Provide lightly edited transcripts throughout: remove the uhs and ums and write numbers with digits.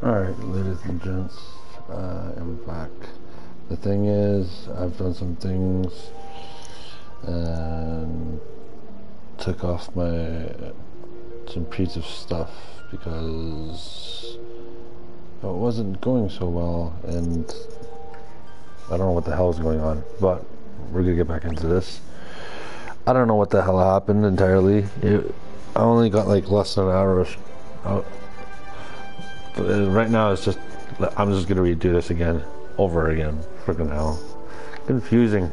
Alright, ladies and gents, I'm back. The thing is, I've done some things and took off some piece of stuff because it wasn't going so well, and I don't know what the hell is going on, but we're gonna get back into this. I don't know what the hell happened entirely. I only got like less than an hour right now. It's just, I'm just gonna redo this again, over again. Freaking hell, confusing.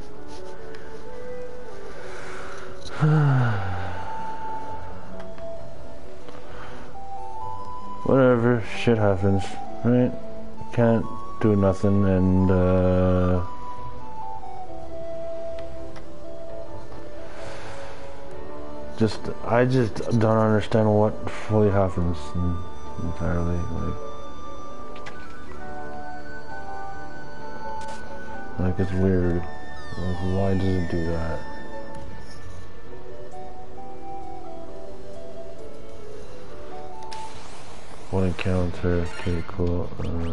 Whatever, shit happens, right? Can't do nothing, and I just don't understand what fully happens entirely. Like it's weird. Like, why does it do that? One encounter. Okay, cool.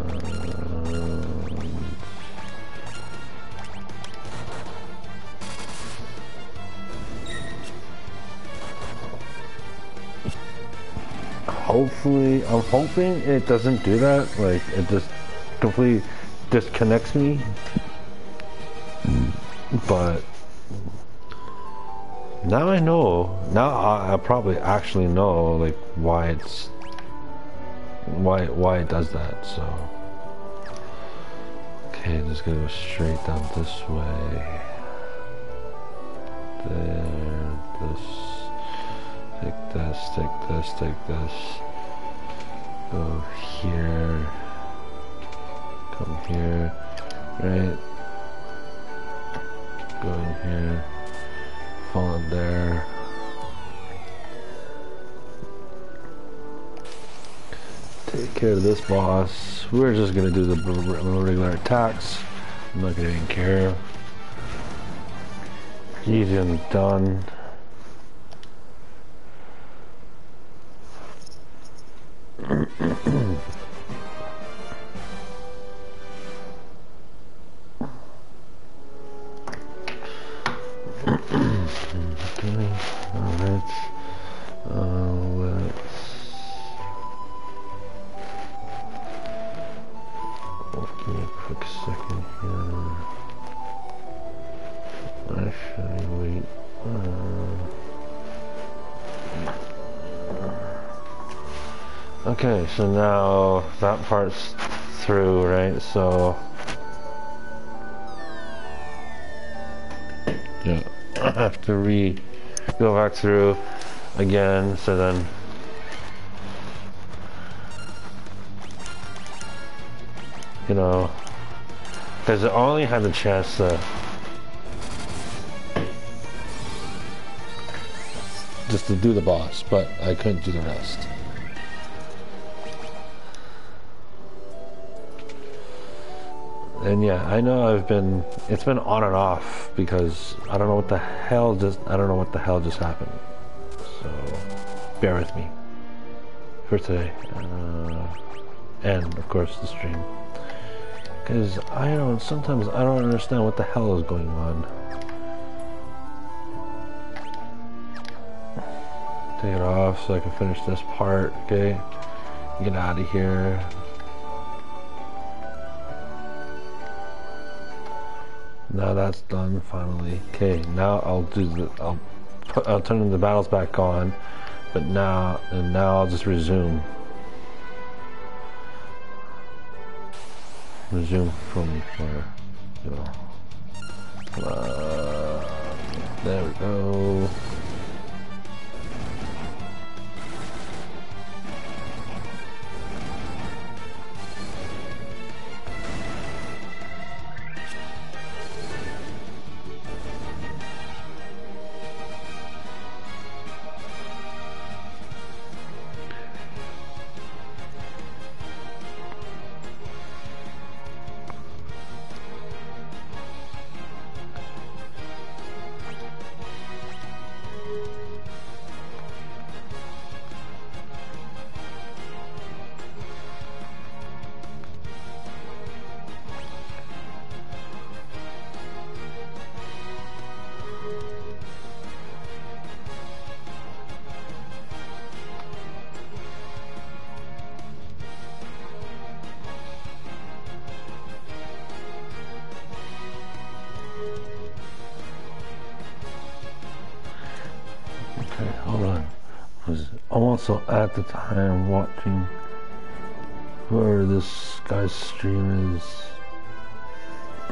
Hopefully, I'm hoping it doesn't do that. Like, it just completely disconnects me. But now I know. Now I probably actually know, like, why it does that. So, okay, just gonna go straight down this way. There, this. Take this, take this, take this. Go here. Come here. Right. Go in here. Fall in there. Take care of this boss. We're just gonna do the regular attacks. I'm not gonna even care. Easy and done. Okay, so now that part's through, right? So yeah, I have to go back through again. So then, you know, because I only had the chance to just to do the boss, but I couldn't do the rest. And yeah, I know it's been on and off because I don't know what the hell just happened. So bear with me for today, and of course the stream, because sometimes I don't understand what the hell is going on. Take it off so I can finish this part. Okay, get out of here. Now that's done finally. Okay, now I'll turn the battles back on, but now I'll just resume from where, you know. There we go. I'm also at the time watching whoever this guy's stream is. On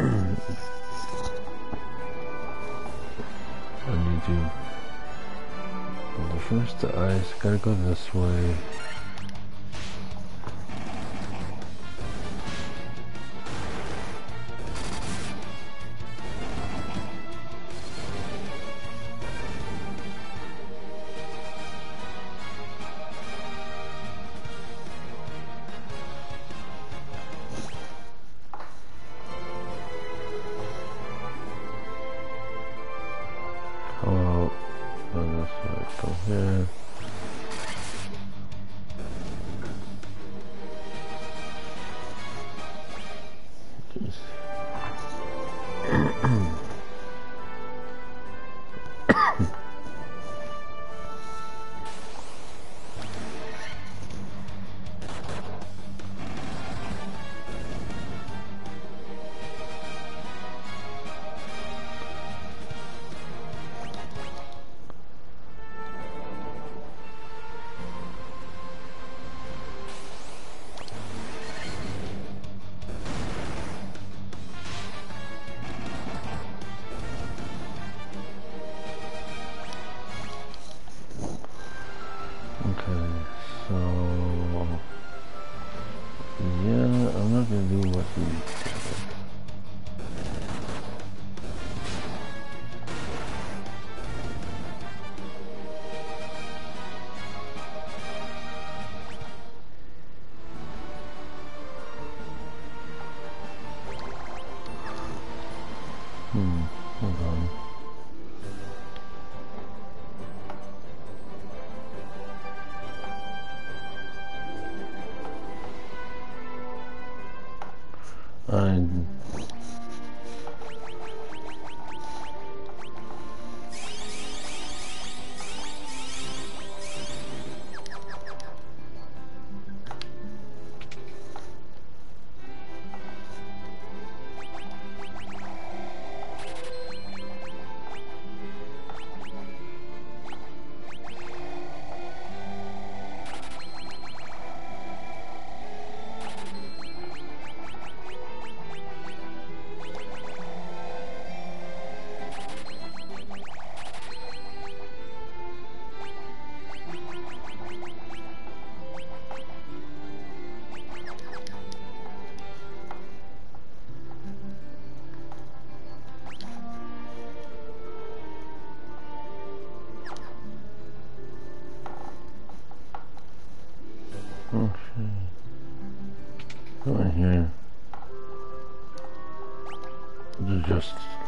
YouTube. The first to ice, gotta go this way. Hold on. Go in here. Just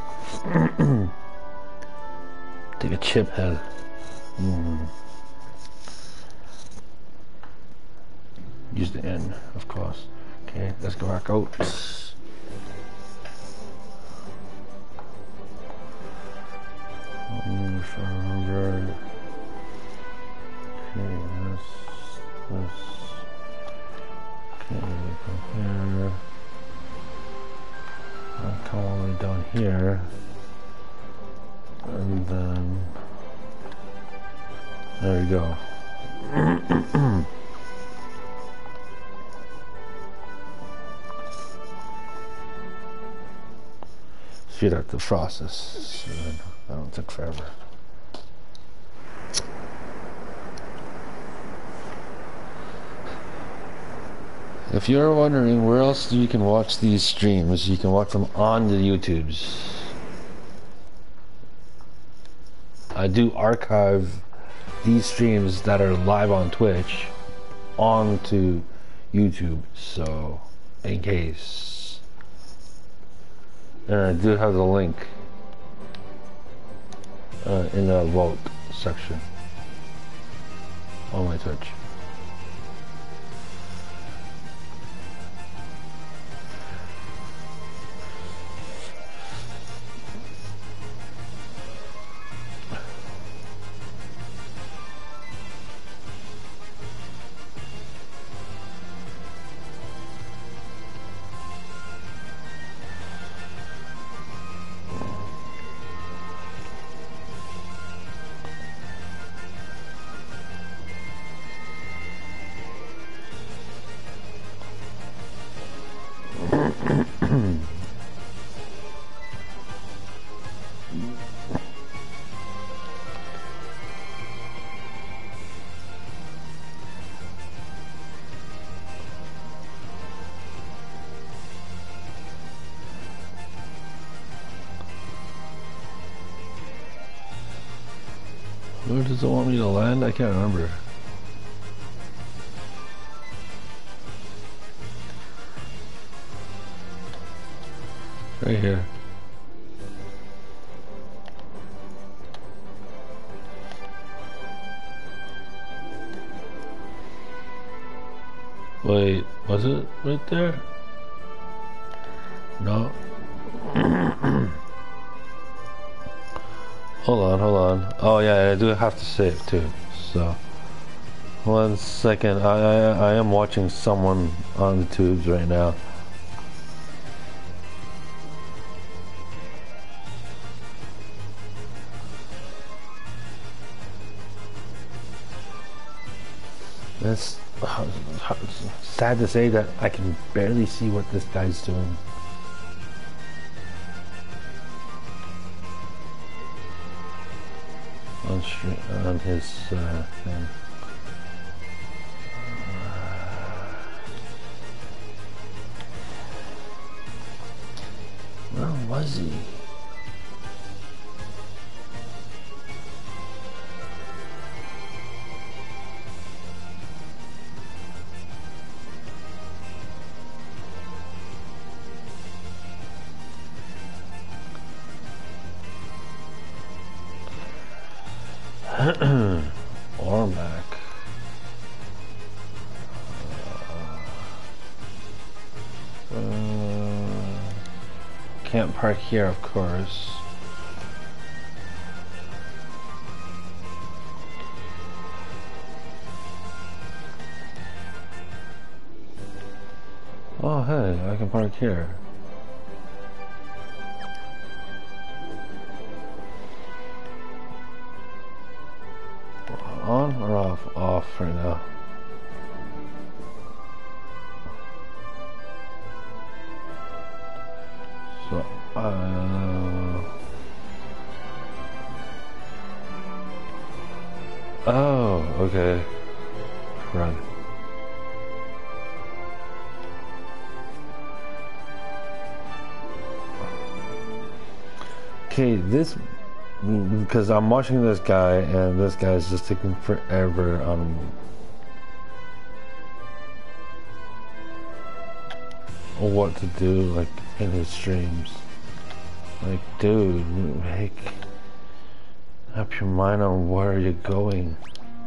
take a chip head. Use the N, of course. Okay, let's go back out. Come all the way down here, and then there we go. Speed up the process. That don't take forever. If you're wondering where else you can watch these streams, you can watch them on the YouTubes. I do archive these streams that are live on Twitch onto YouTube, so in case. And I do have the link in the vote section on my Twitch. Where does it want me to land? I can't remember. Right here. Wait, was it right there? No. Hold on. Oh yeah, I do have to save too. So, 1 second. I am watching someone on the tubes right now. It's sad to say that I can barely see what this guy's doing. On his thing. Where was he? Ormac. Can't park here, of course. Oh, hey, I can park here. On or off? Off right now. So, oh, okay. Run. Okay, this, because I'm watching this guy and this guy's just taking forever on what to do, like, in his streams. Like, dude, make up your mind on where you're going.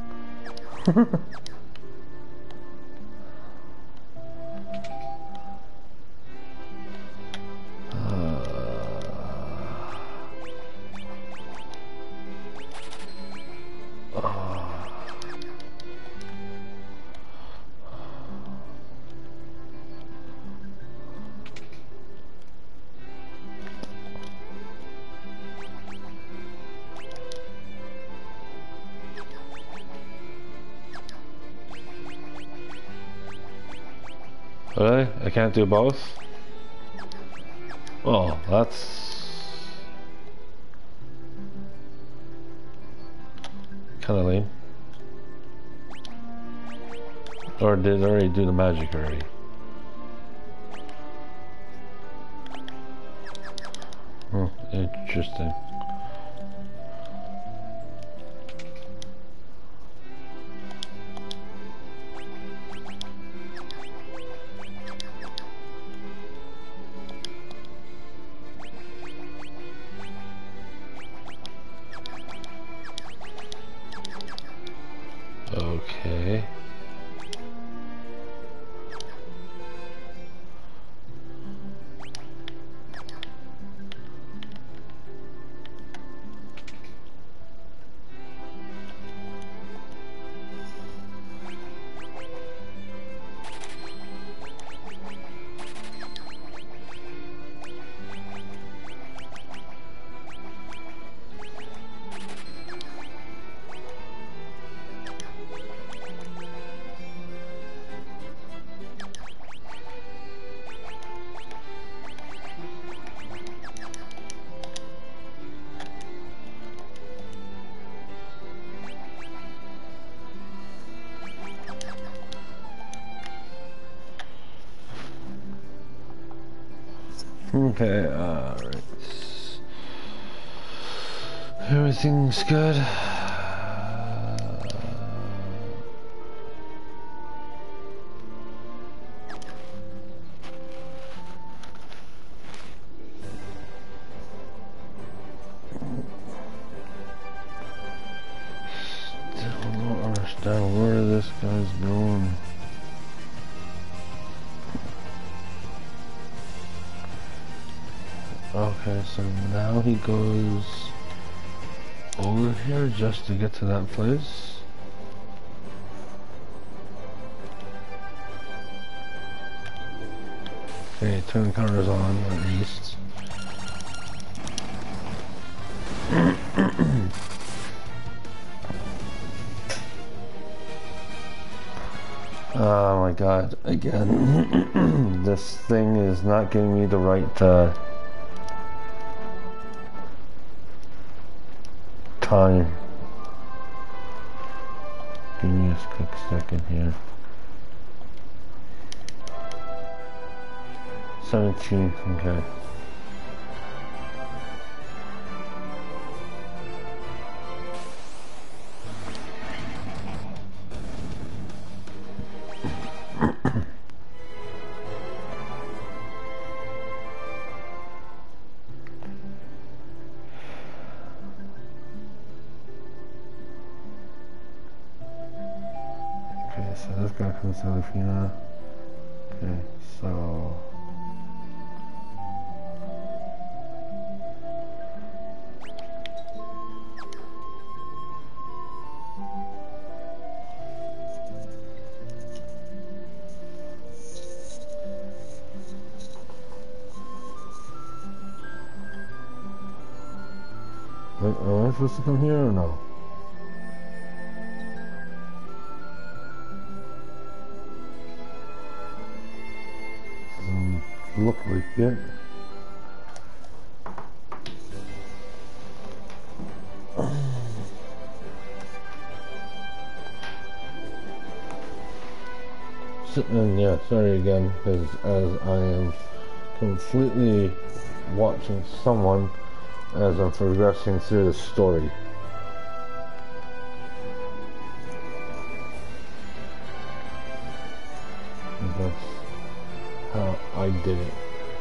Really? I can't do both? Well, that's kind of lame. Or did I already do the magic already? Interesting. Okay. Okay, alright. Everything's good. Still don't understand where this guy's going. Okay, so now he goes over here just to get to that place. Okay, turn counters on at least. Oh my god, again. This thing is not giving me the right time. Give me a quick second here. 17, okay. Okay, so this guy comes to Delfina. Okay, so wait, am I supposed to come here or no? Look like it. And yeah, sorry again, because as I am completely watching someone as I'm progressing through the story. That's how I did it.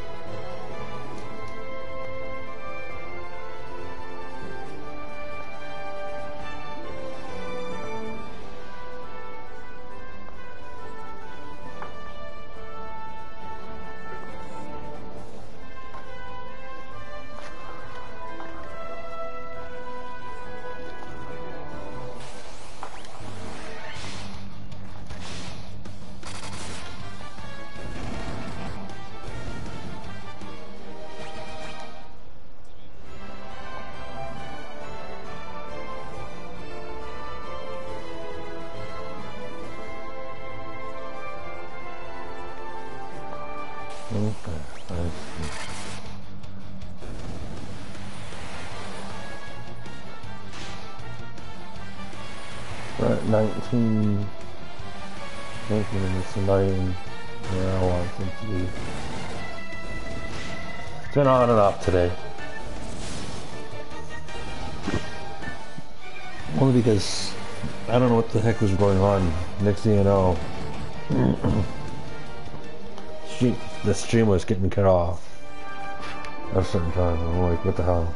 Okay, I see. We're at 19 minutes and not even where I want it to be. It's been on and off today. Only because I don't know what the heck was going on. Next thing you know, the stream was getting cut off at a certain time. I'm like, what the hell?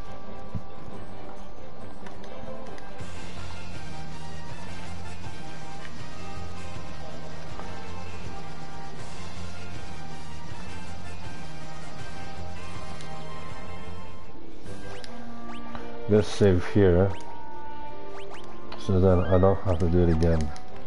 Let's save here so that I don't have to do it again.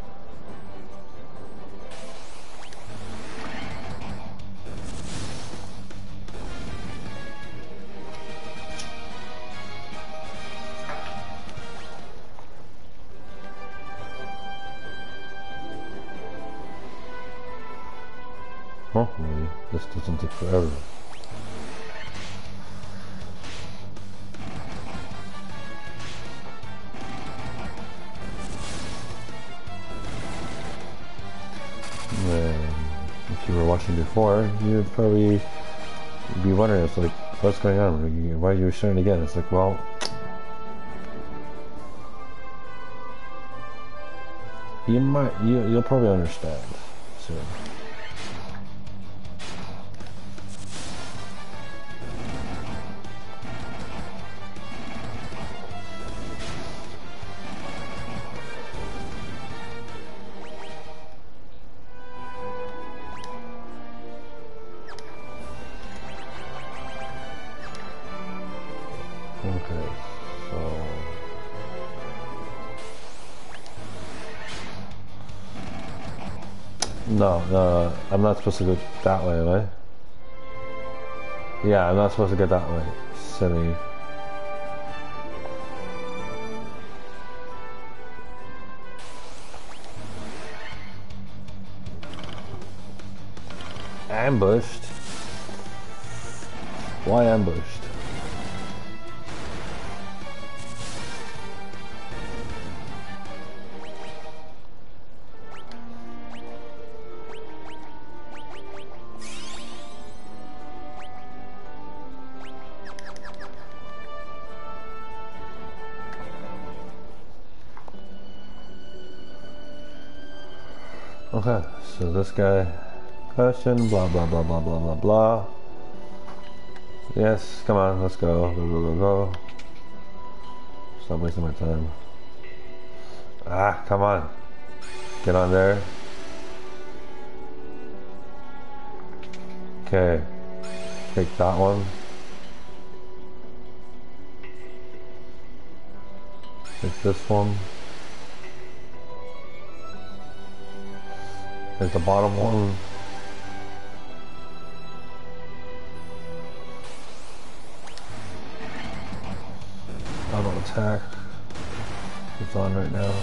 Hopefully this doesn't take forever. If you were watching before, you'd probably You'd be wondering, it's like, what's going on? Like, why are you restarting again? It's like, well, you'll probably understand soon. Okay, so no, I'm not supposed to go that way, am I? Yeah, I'm not supposed to get that way. Silly. Ambushed? Why ambushed? Okay, so this guy, question, blah blah blah blah blah blah blah. Yes, come on, let's go, go. Stop wasting my time. Ah, come on. Get on there. Okay, take that one. Take this one. Take the bottom one. Auto attack. It's on right now.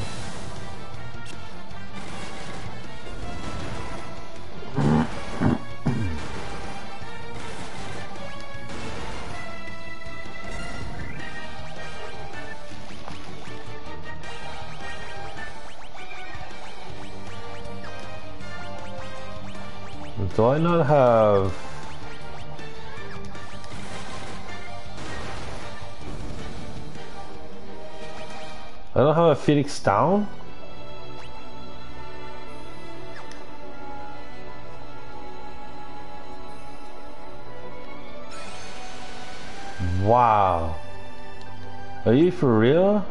Do I not have... I don't have a Phoenix down? Wow. Are you for real?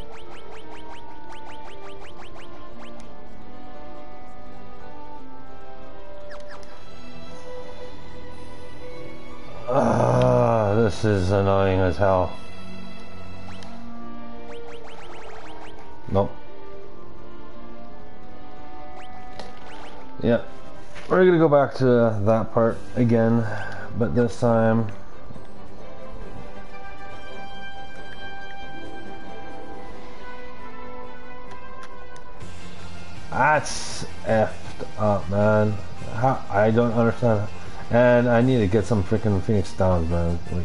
This is annoying as hell. Nope. Yeah, we're gonna go back to that part again, but this time that's effed up, man. How, I don't understand. And I need to get some freaking Phoenix Downs, man. Like,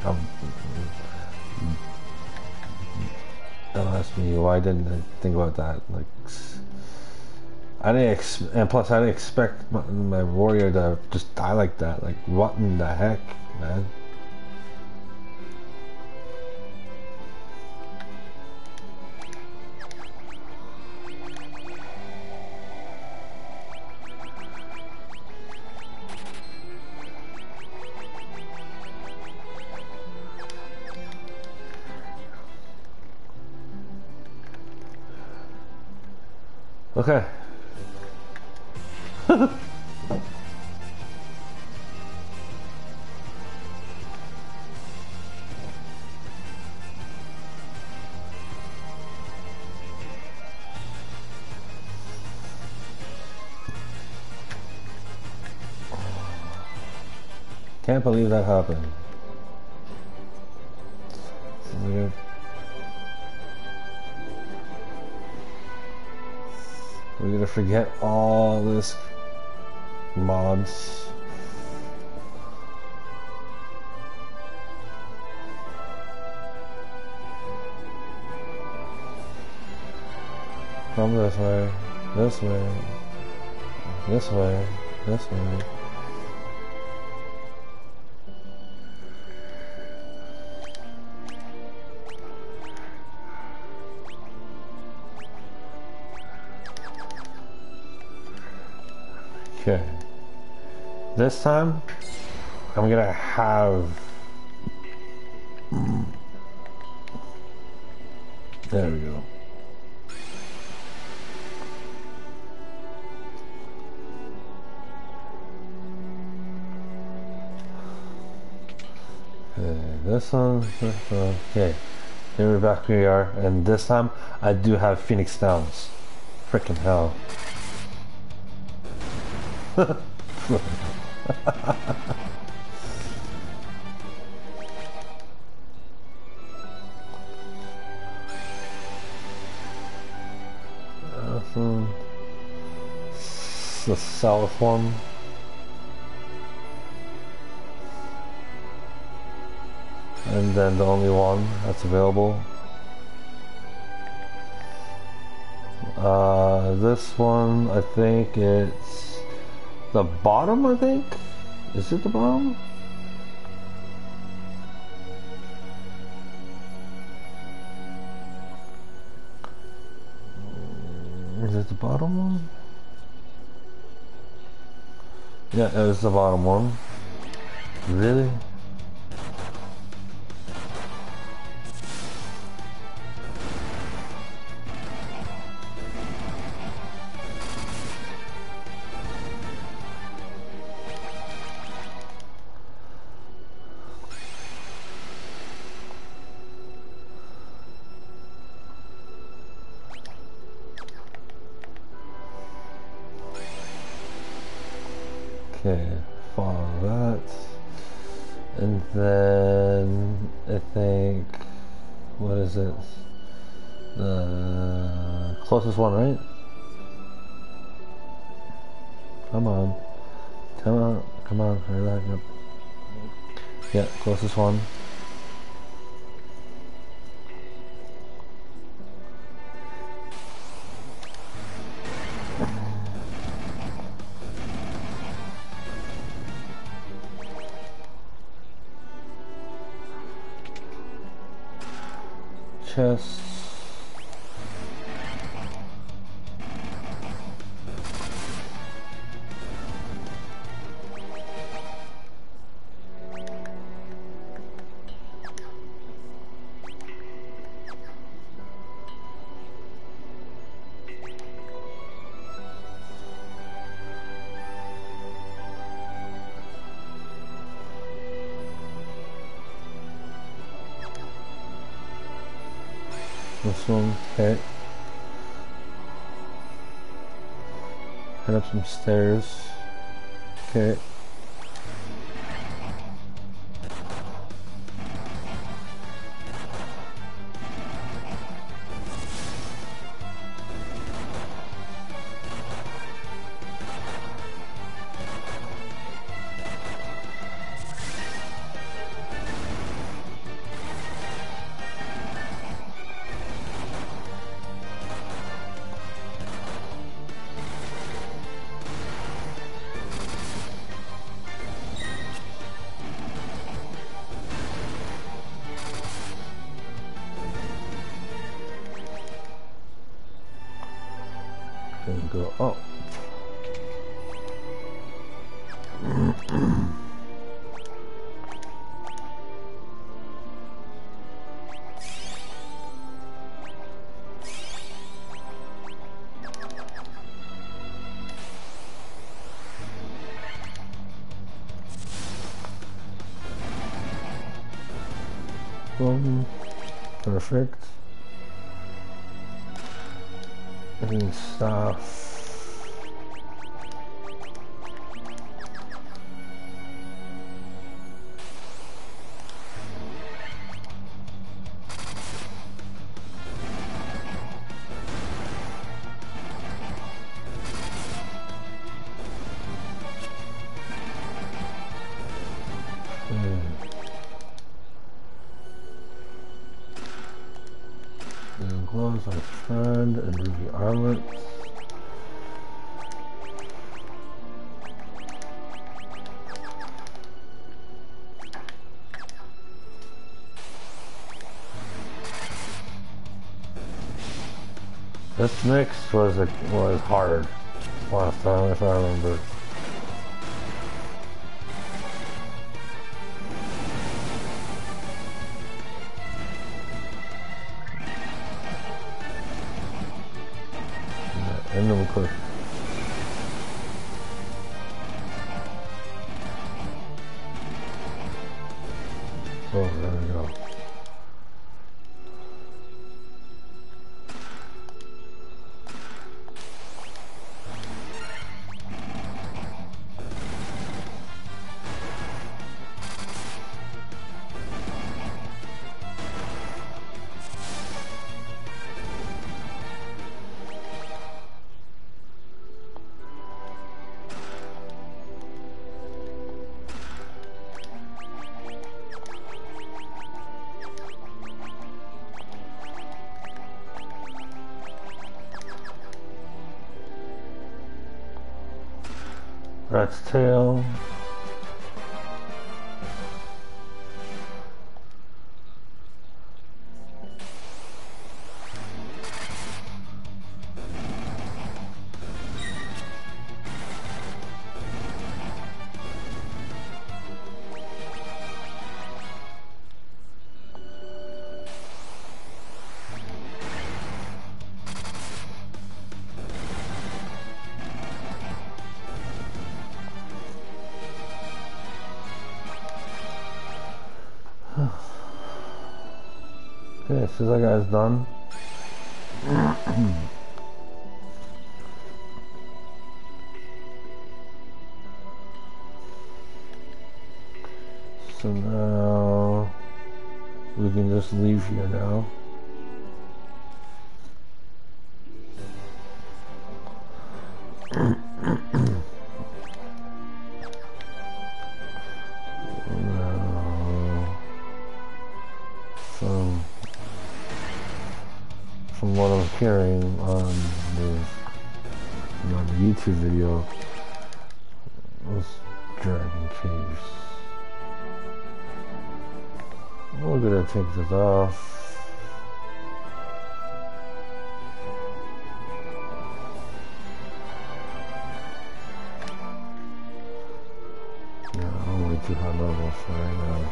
don't ask me why didn't I think about that. Like, I didn't and plus I didn't expect my warrior to just die like that. Like, what in the heck, man? Okay. Can't believe that happened. Weird. We're gonna forget all this mods. Come this way, this way, this way, this way. Okay. This time, I'm gonna have... There we go. Okay, this one, okay. Here we're back where we are, and this time I do have Phoenix Downs. Frickin' hell. The south one. And then the only one that's available. This one, I think it's the bottom, I think? Is it the bottom? Is it the bottom one? Yeah, it was the bottom one. Really? Okay, follow that. And then I think, what is it? The closest one, right? Come on. Come on. Come on. Hurry back up. Yeah, closest one. Chest. This one, okay. Head up some stairs. Okay. And go up. Boom. Perfect. And stuff. And gloves on friend and ruby armlet. This mix was hard last time, if I remember. Rat's tail. Okay, so that guy's done. So now we can just leave here now. From what I'm hearing on the YouTube video, was Dragon Caves. We're gonna take this off. Yeah, I'm way too high level for right now.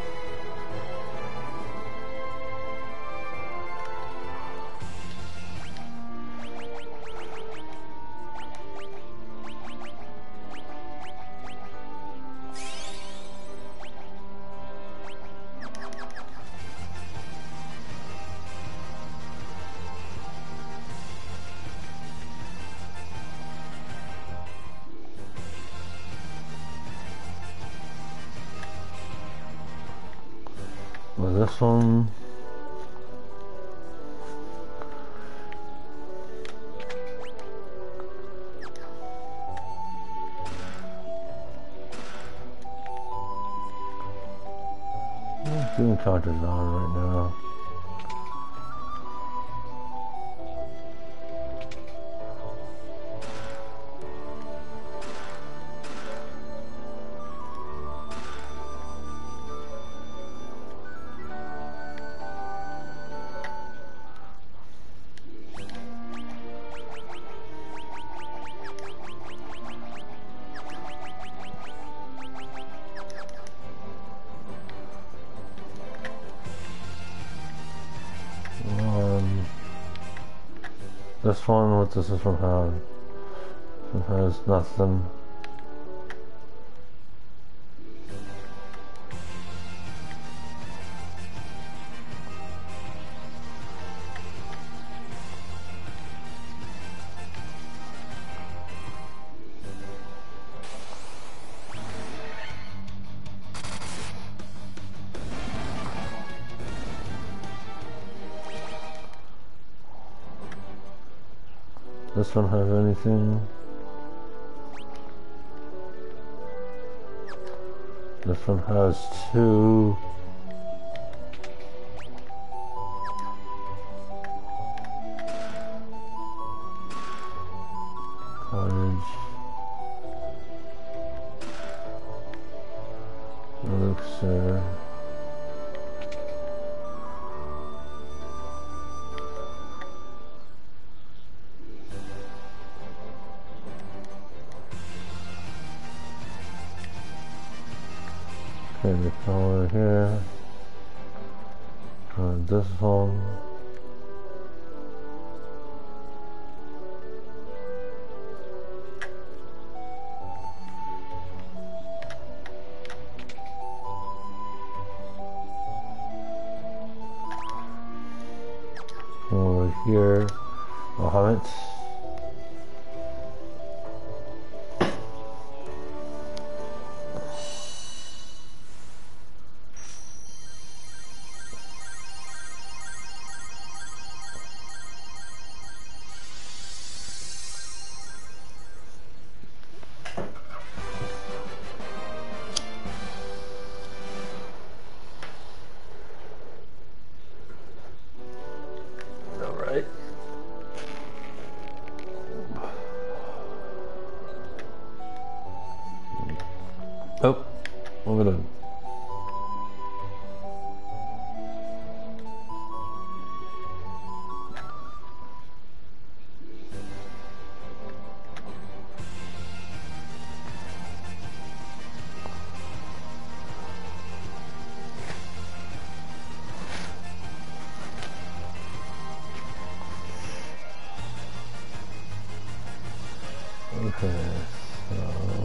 Well, this one, doing counters on right now. This one, what does this one have? It has nothing. This one have anything? This one has two. Cottage. Elixir. Okay, the color here. This one. Over here, I'll have it. Alright. What we doing? Okay, so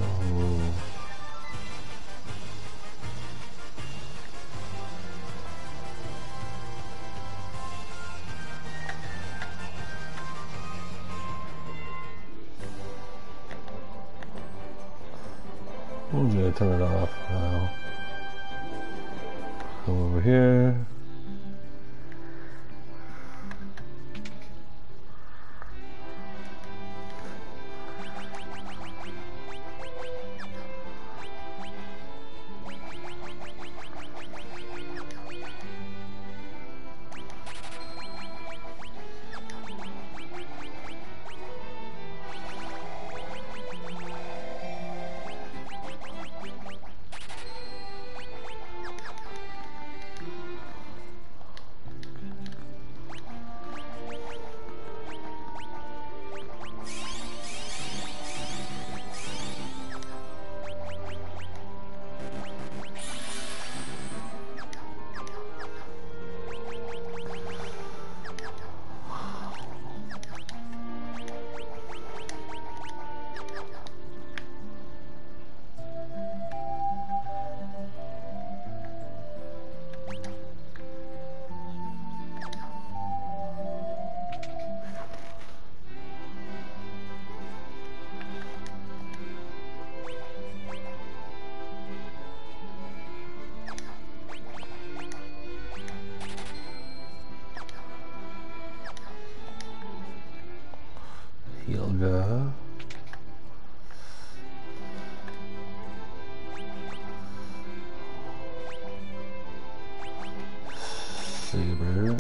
I'm gonna turn it off now. Come over here. Yoga. Saber.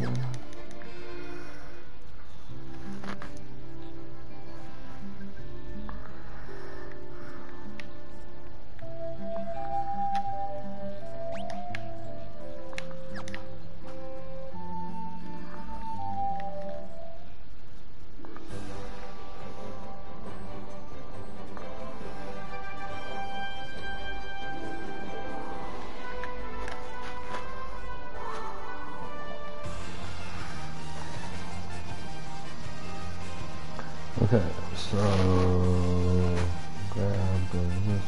Okay, so grab this.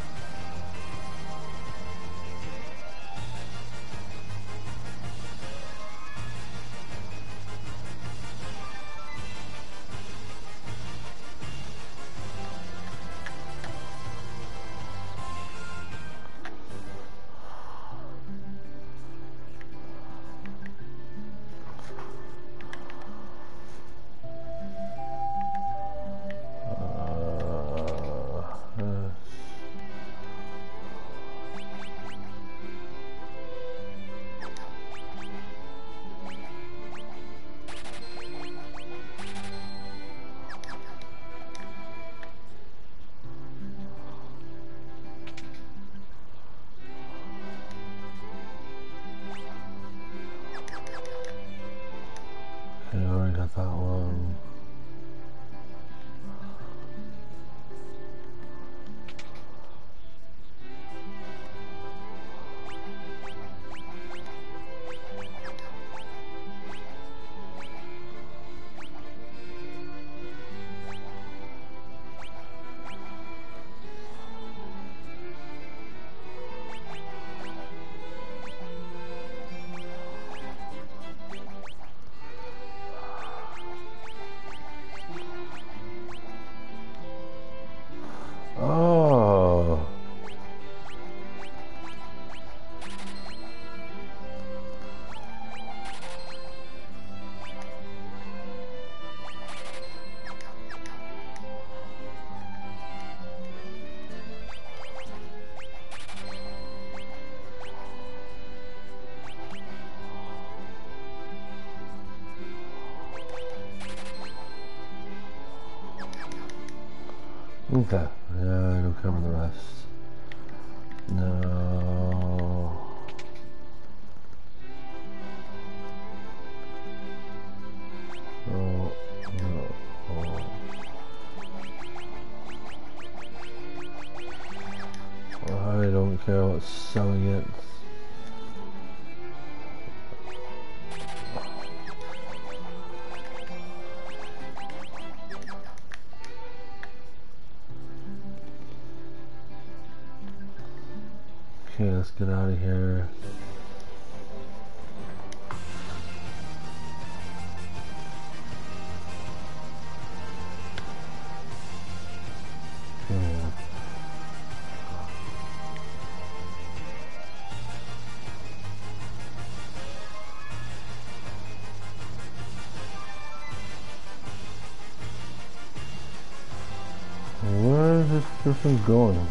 I already got that one. Oh. Okay, yeah, I'll cover the rest. No. care about selling it. Okay, let's get out of here. Where is this person going?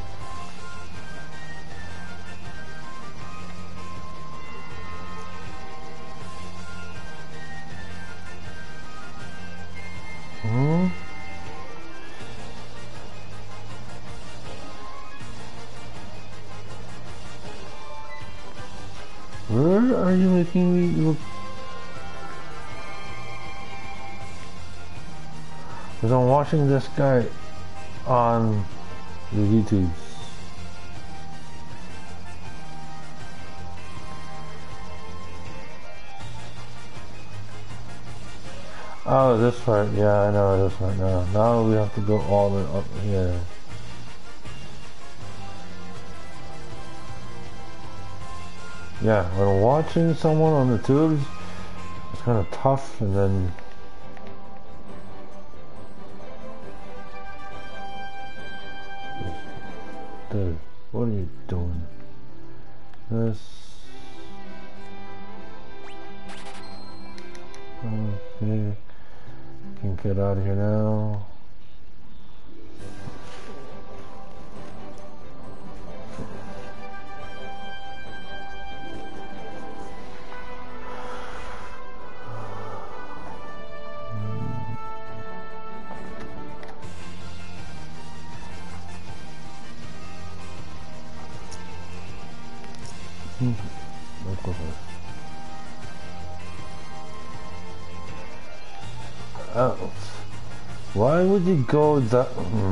Hmm? Where are you making me look? Because I'm watching this guy on the YouTubes. Oh, this part. Yeah, I know this part now. Now we have to go all the way up here. Yeah, when watching someone on the tubes, it's kind of tough, and then dude, what are you doing? This. Okay. Can get out of here now. Let's go for it. Oh. Why would you go that?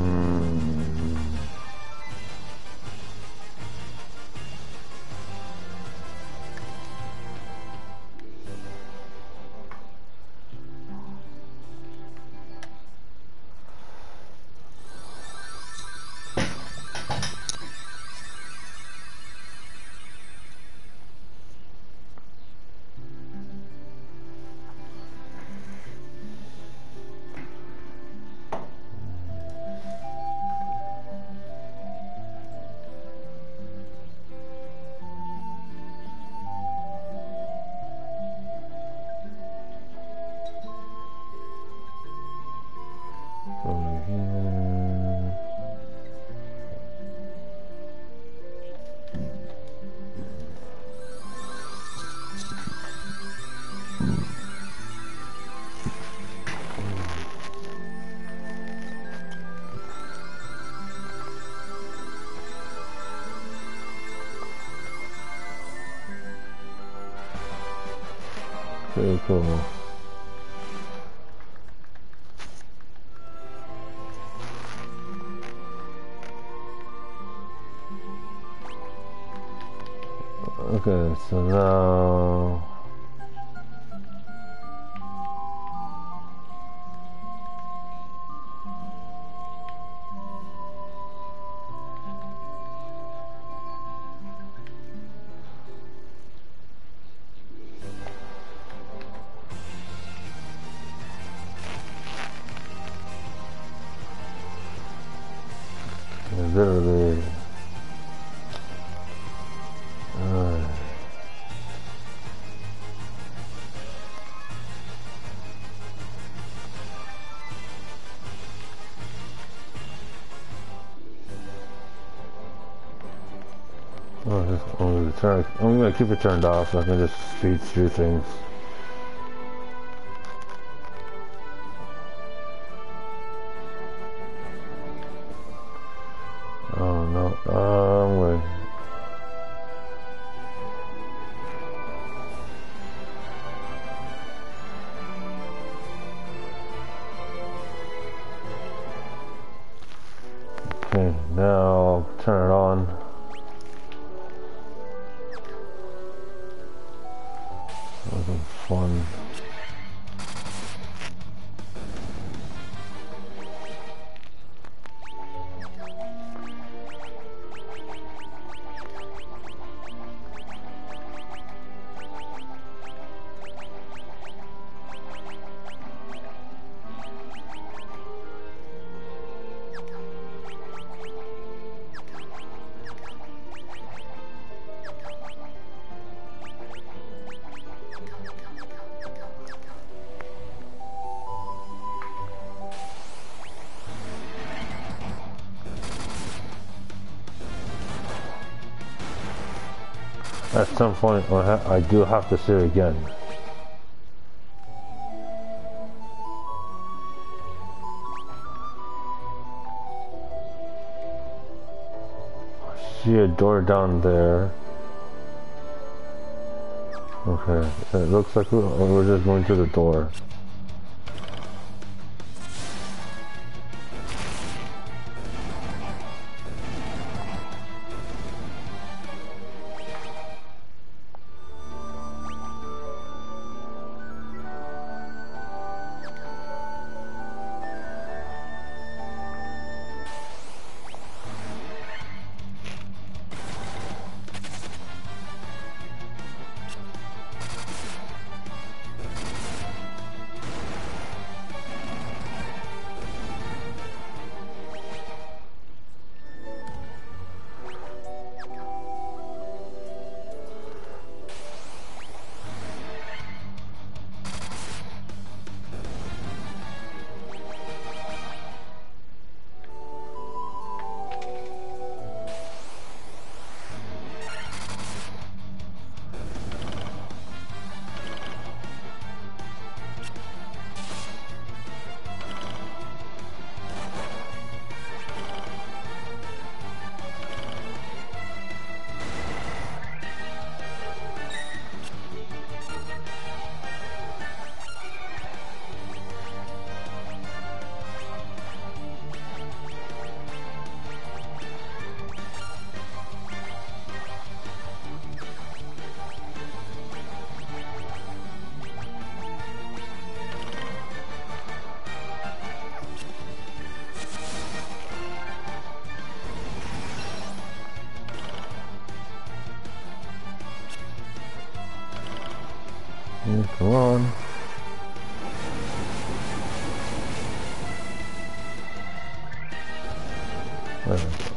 Over here. Very cool. Okay, so now literally I'm gonna keep it turned off so I can just speed through things. Oh no, wait. Okay, now I'll turn it on. one. At some point, I do have to see it again. I see a door down there. Okay, it looks like we're just going to the door. Come on. There we go.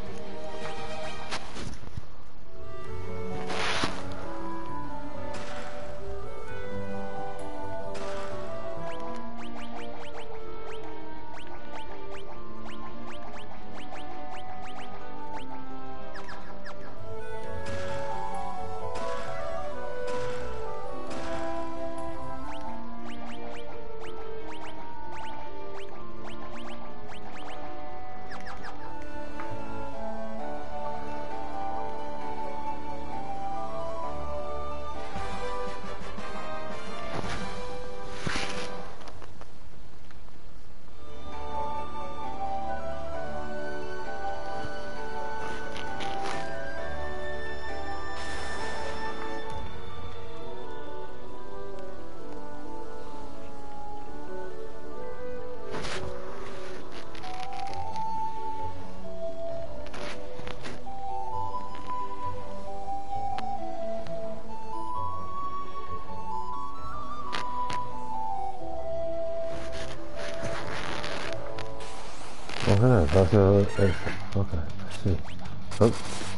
Okay, that's a exit. Okay, I see. Oh.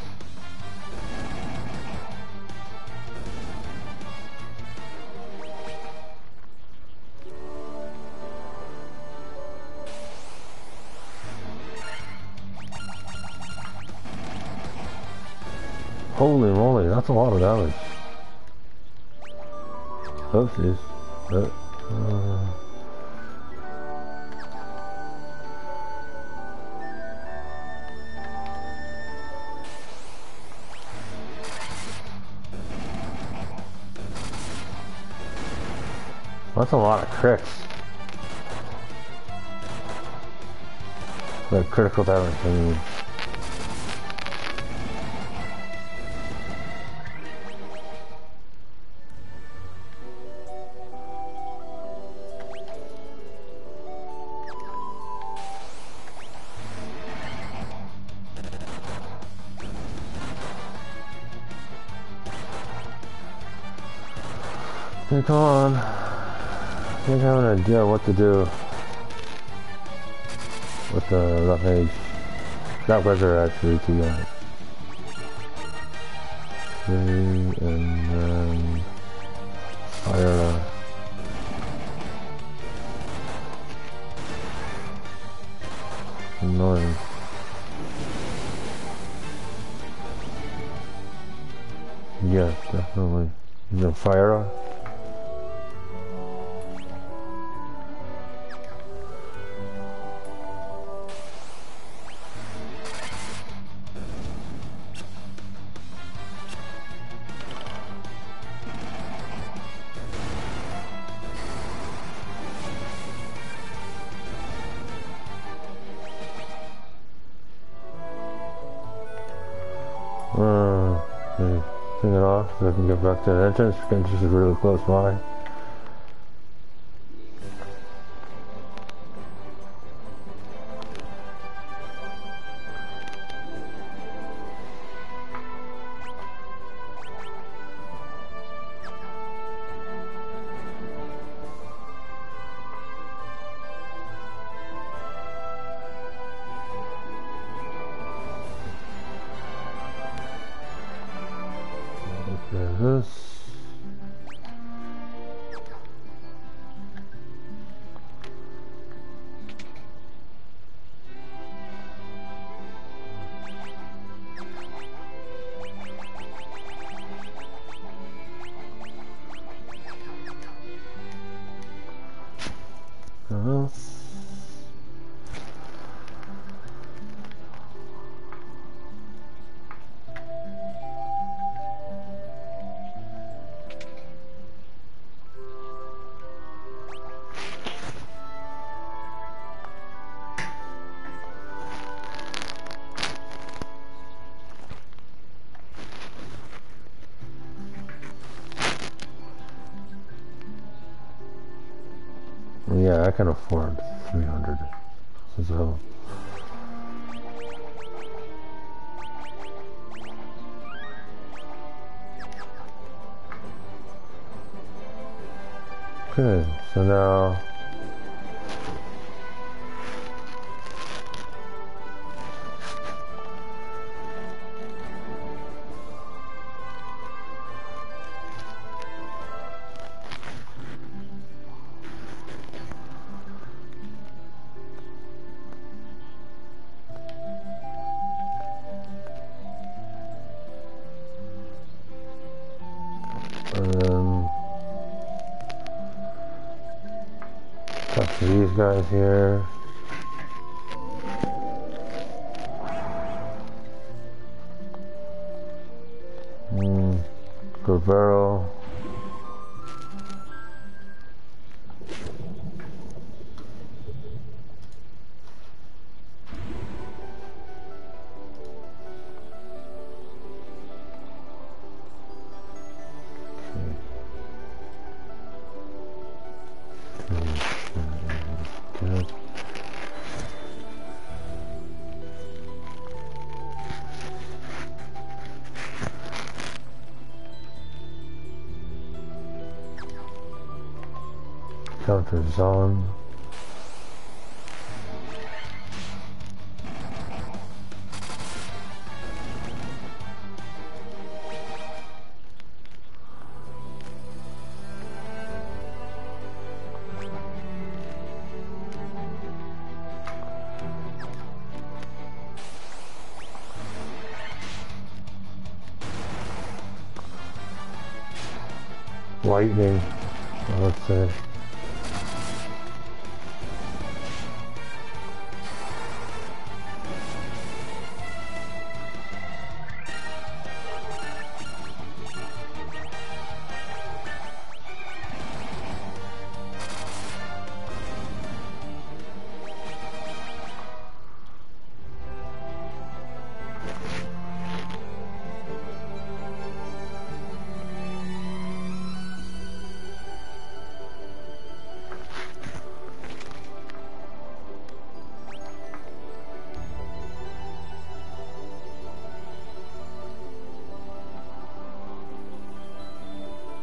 Holy moly, that's a lot of damage. Oopsies. That's a lot of crits. The critical damage, I mean. Okay, come on. I think I have an idea what to do with the rough age. That wizard actually too young. Okay, and then fire. Annoying. Yeah, definitely. And then fire. Okay. Turn it off so I can get back to the entrance. The entrance is really close by. There's this. Yeah, I can afford 300. So. Okay, so now. Talk to these guys here. Guevara. Counter zone. Lightning, let's say.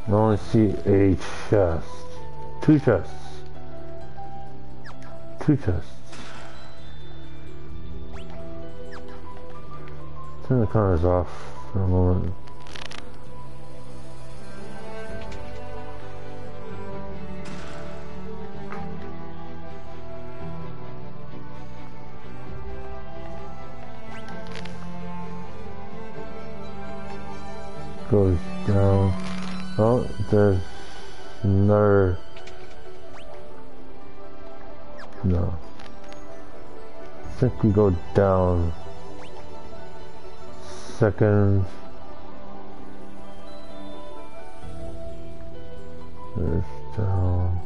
I only see a chest. Two chests. Two chests. Turn the cameras off for a moment. Goes down. Oh, there's another. No. I think we go down. Second. There's down.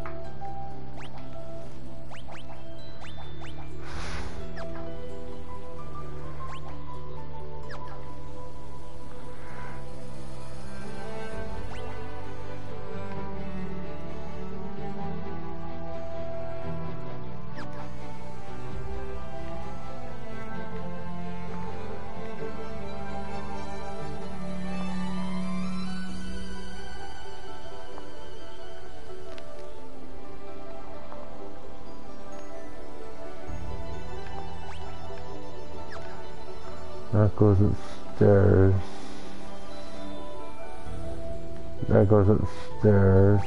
That goes upstairs. That goes upstairs.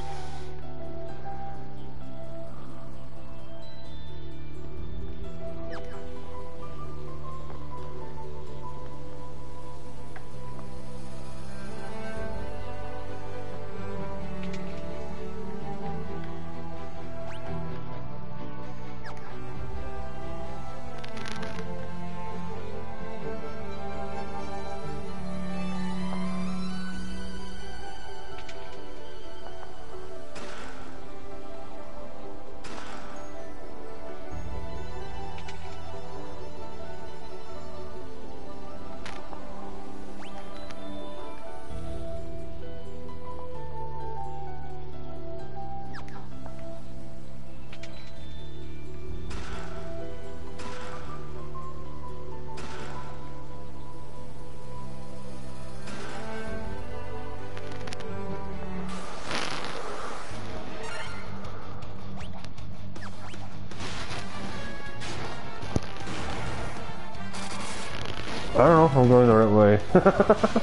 I don't know if I'm going the right way.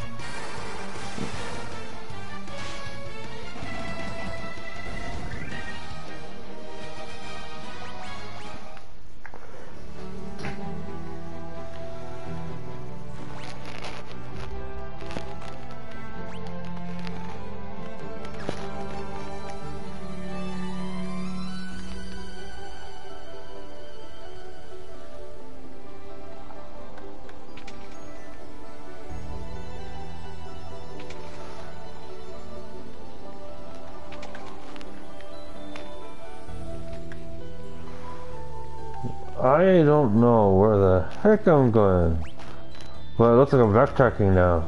I don't know where the heck I'm going. Well, it looks like I'm backtracking now.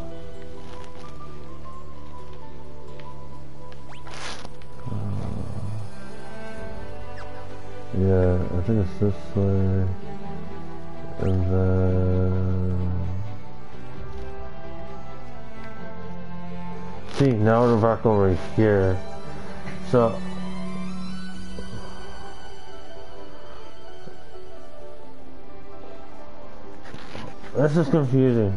Yeah, I think it's this way. And then... See, now we're back over here. So... this is confusing.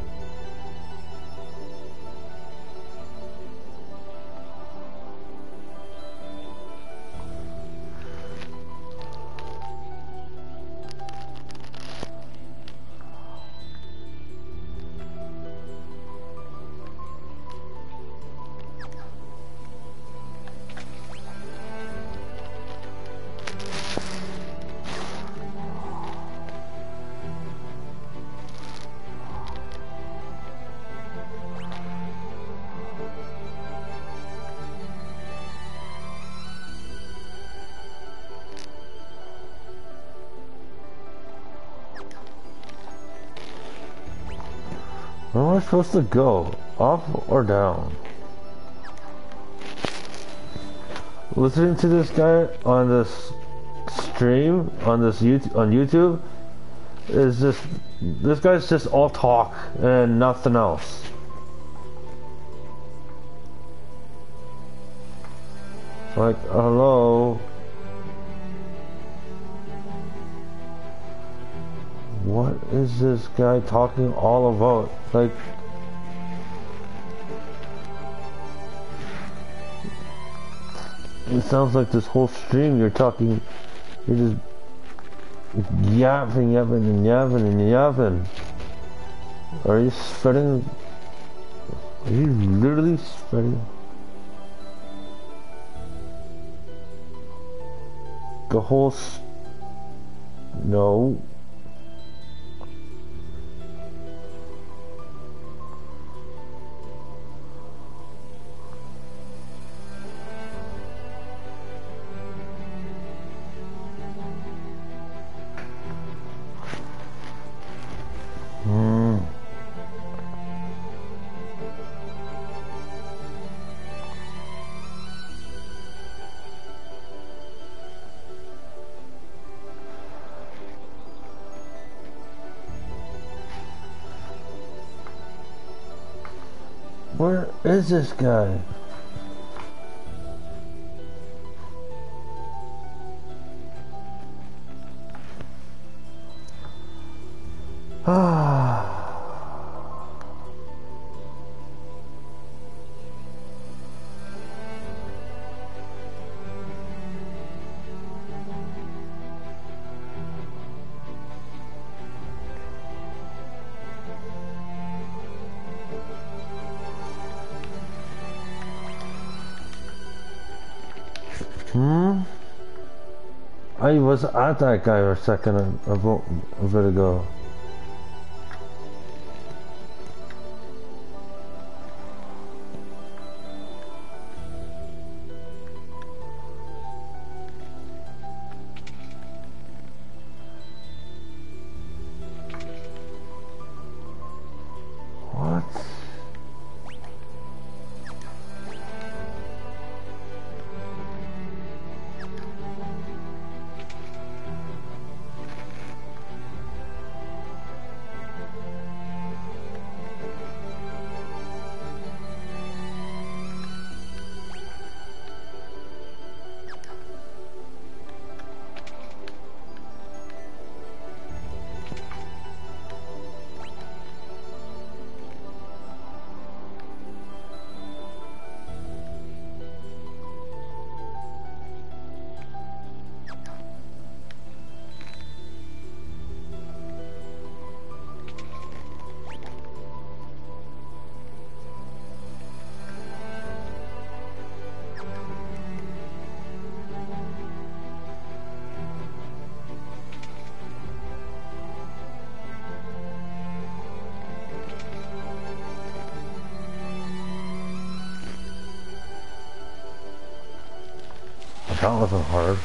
Where am I supposed to go? Up or down? Listening to this guy on this stream on YouTube is just, this guy's just all talk and nothing else. Like, hello? What is this guy talking all about? Like, it sounds like this whole stream you're talking, you're just yapping and yapping and yapping. Are you spreading? Are you literally spreading the whole? No. Where is this guy? Ah. I was at that guy a second a bit ago. What? That wasn't hard.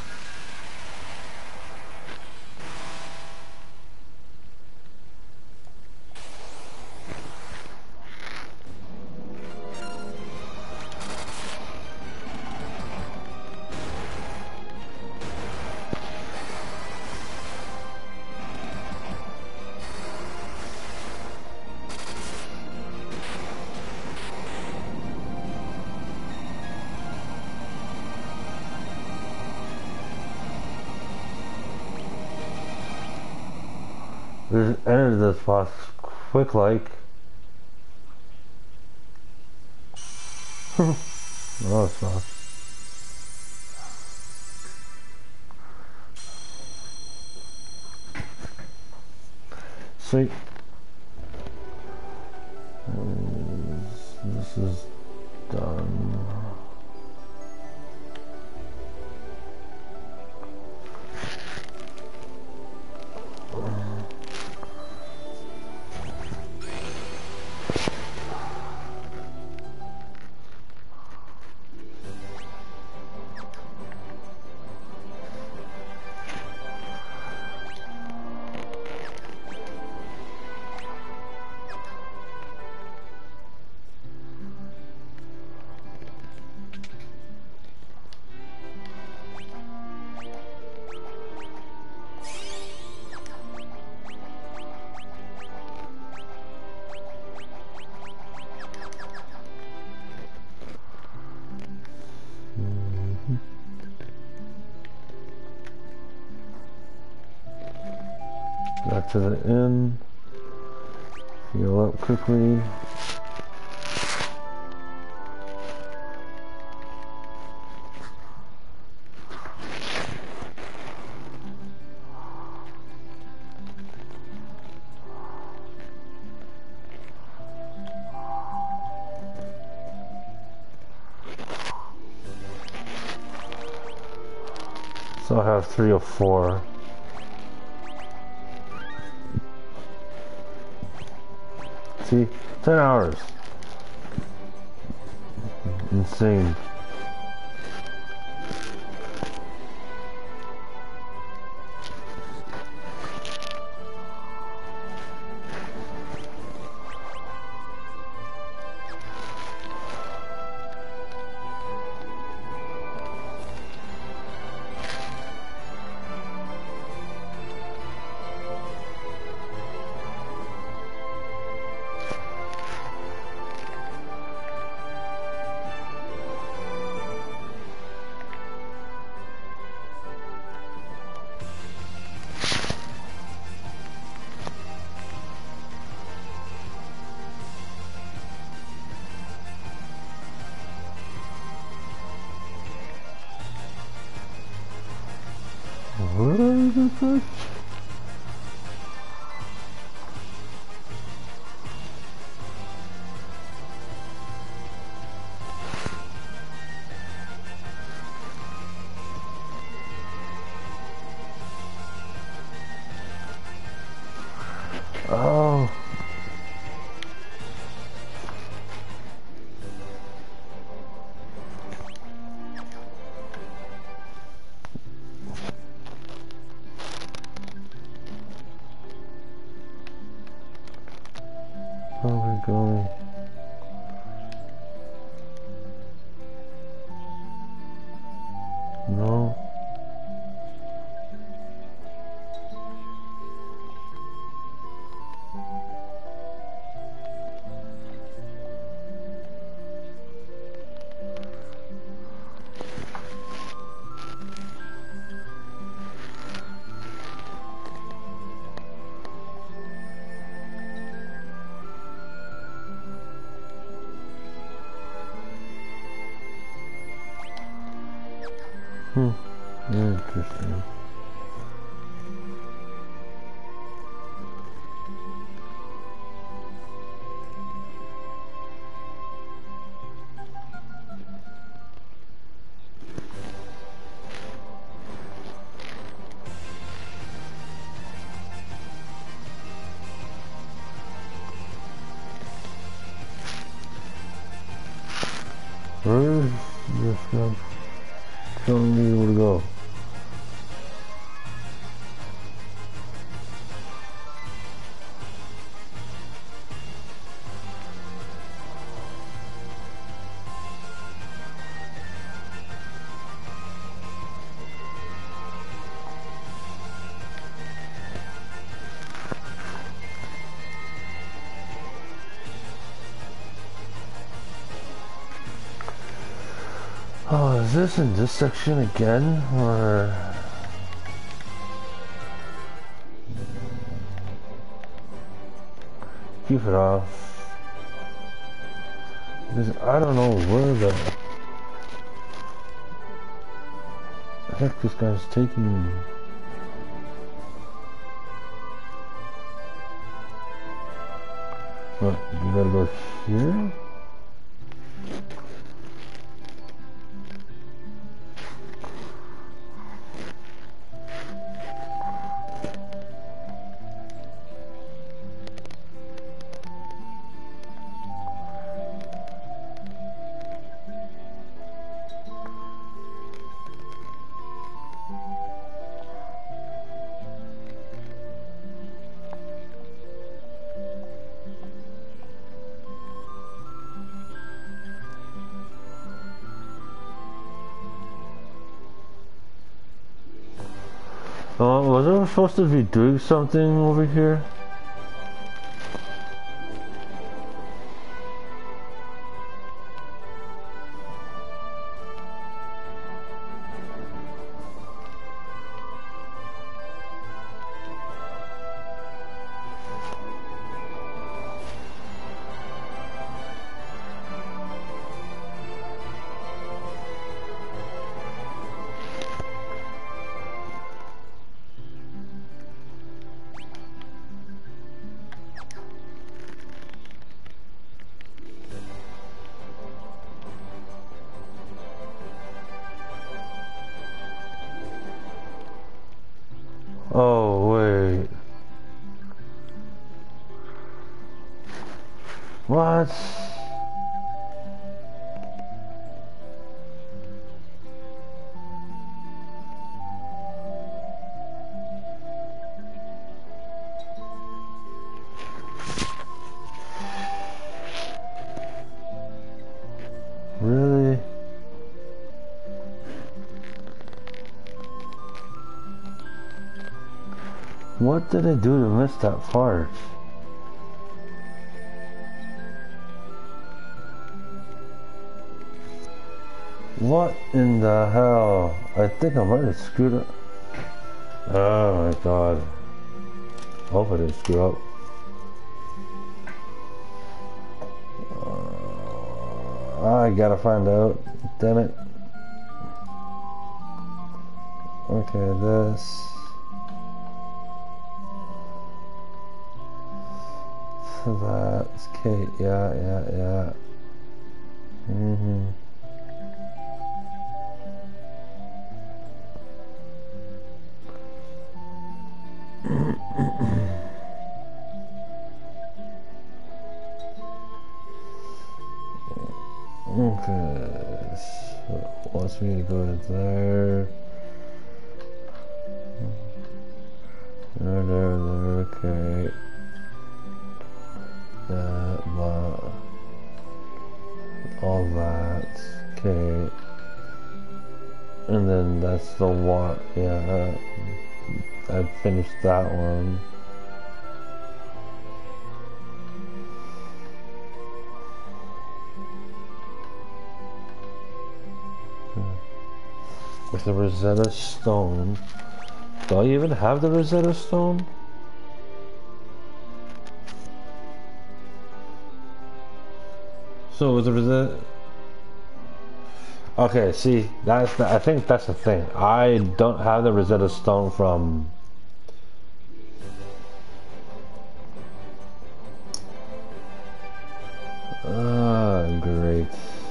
We just ended this boss quick like. No, it's not. Sweet. This is done. Back to the inn. Heal up quickly. So I have 3 of 4. See? 10 hours. Insane. What is this? Oh. Where are we going? No. Interesting. Where is this guy telling me where to go? Oh, is this in this section again, or? Keep it off. Because I don't know where the heck this guy's taking me. What, you gotta go here? Was I supposed to be doing something over here? What? Really? What did I do to miss that part? What in the hell? I think I might have screwed up. Oh my god. Hope I didn't screw up. I gotta find out. Damn it. Okay, this. So that's Kate. Yeah. Okay, so wants me to go to there. There, okay. That, all that, okay. And then that's the what, yeah. I finished that one. With the Rosetta Stone. Do I even have the Rosetta Stone? So with the Rosetta... Okay, see, I think that's the thing. I don't have the Rosetta Stone from... Great.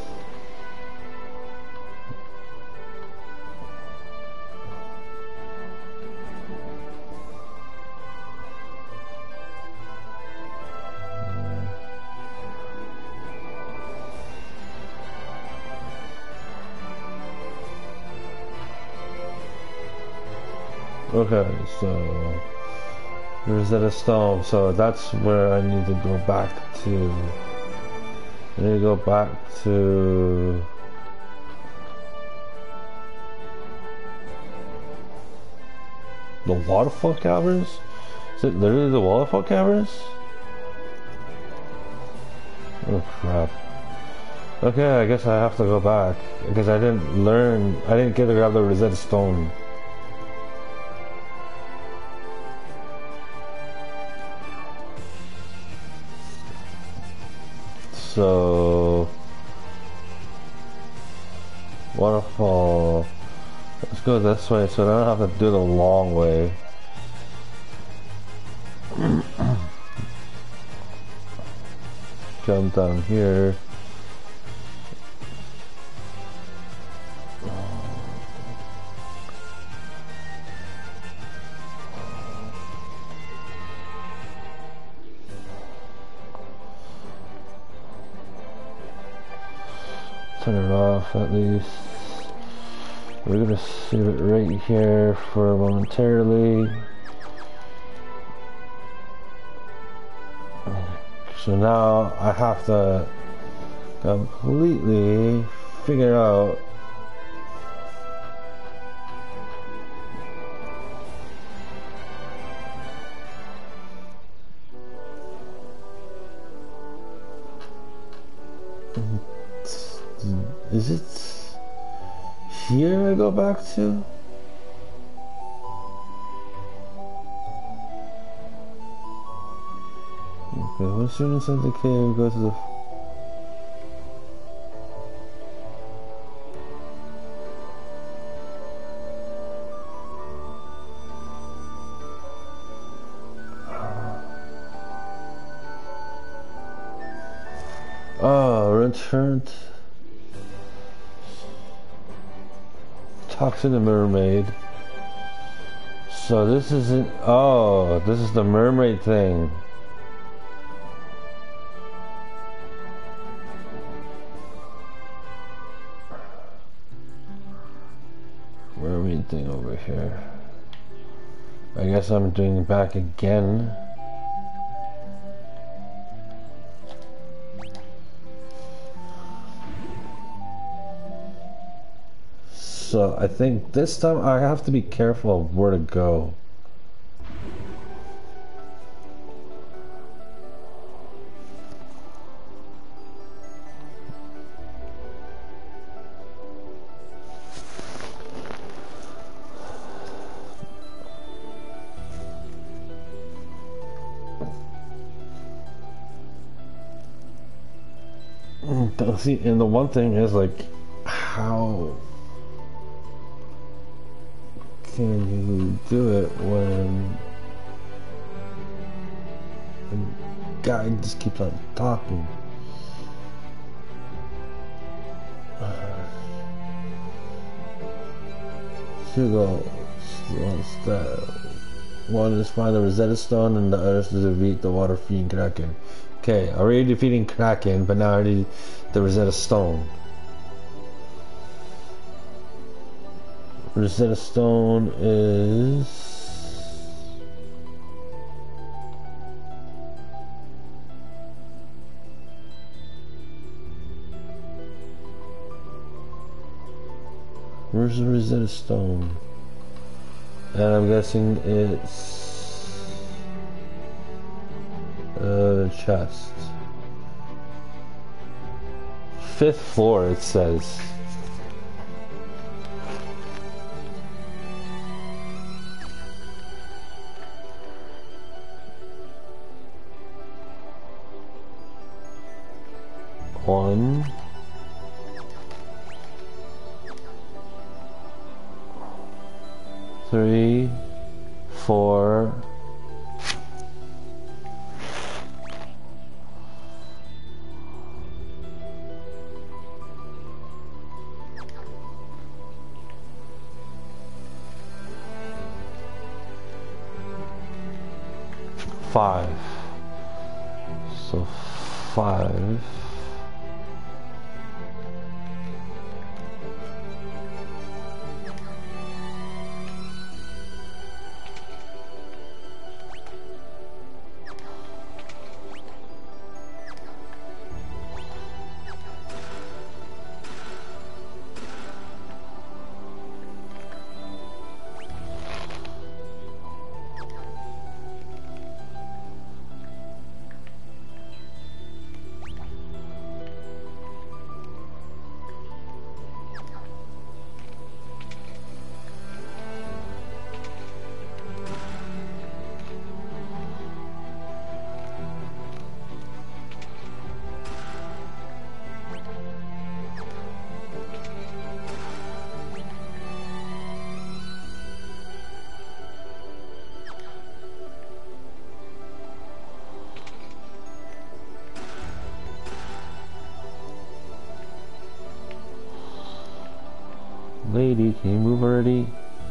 Okay, so Rosetta Stone, so that's where I need to go back to. I need to go back to the Waterfall Caverns? Is it literally the Waterfall Caverns? Oh crap. Okay, I guess I have to go back because I didn't get to grab the Rosetta Stone. So Waterfall, let's go this way so I don't have to do the long way. Jump down here. Turn it off at least. We're gonna save it right here for momentarily. So now I have to completely figure out is it here I go back to? Okay, once you're inside the cave, go to the... Oh, returned. Talk to the mermaid. So this isn't... Oh, this is the mermaid thing. guess I'm doing it back again. So I think this time I have to be careful of where to go. See, and the one thing is like, how can you do it when the guy just keeps on talking? Hugo, one is find the Rosetta Stone and the other is to defeat the water fiend Kraken. Okay, already defeating Kraken, but now I need the Rosetta Stone. Rosetta Stone is... Where's the Rosetta Stone? And I'm guessing it's... chest. 5th floor, it says. One, 3, 4. Five. So 5. Lady, can you move already?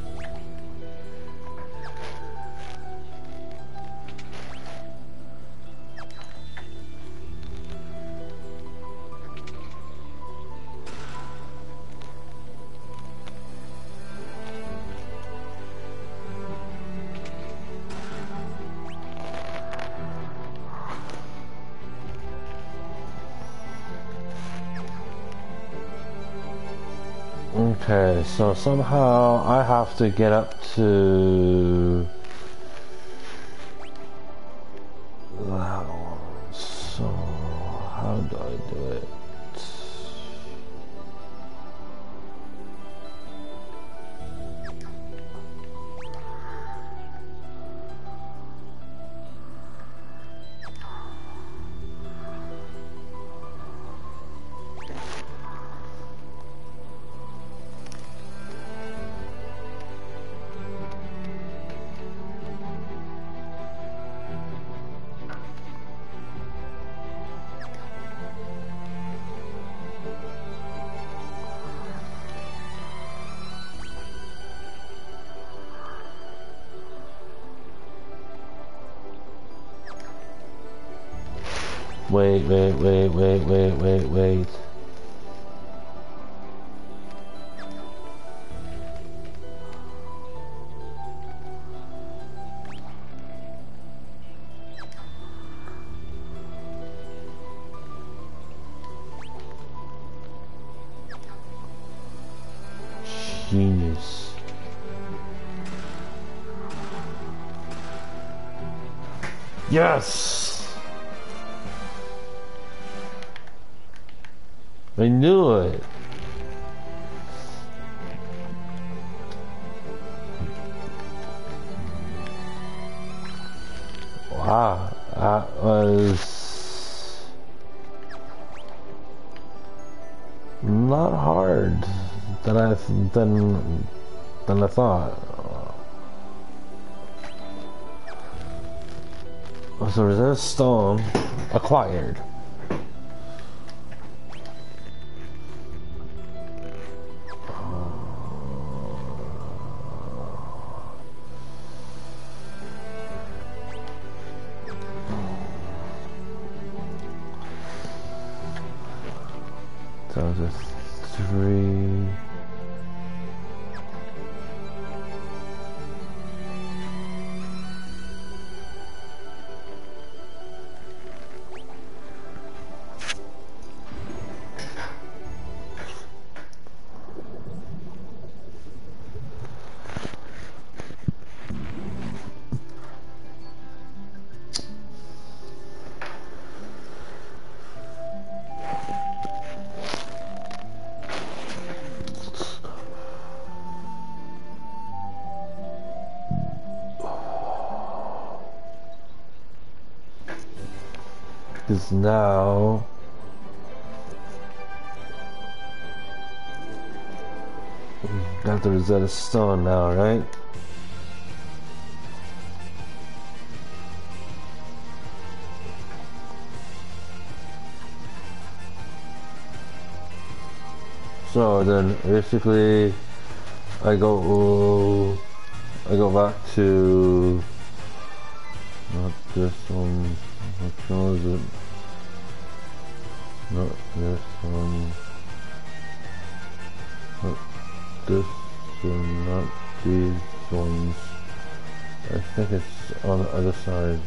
Okay, so somehow I have to get up to that one. So how do I do it? Wait. Genius. Yes! I knew it. Wow, that was not hard than I thought. So Rosetta Stone acquired. So the 3. Is now got the Rosetta Stone now, right? So then basically I go back to not this one. Which one is it? Not this one. Not this one. Not these ones. I think it's on the other side.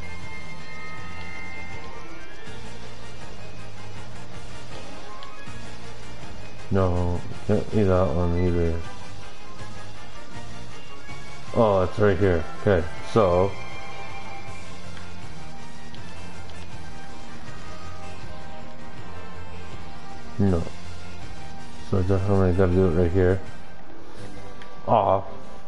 No, can't be that one either. Oh, it's right here. Okay, so no. So definitely gotta do it right here. Off.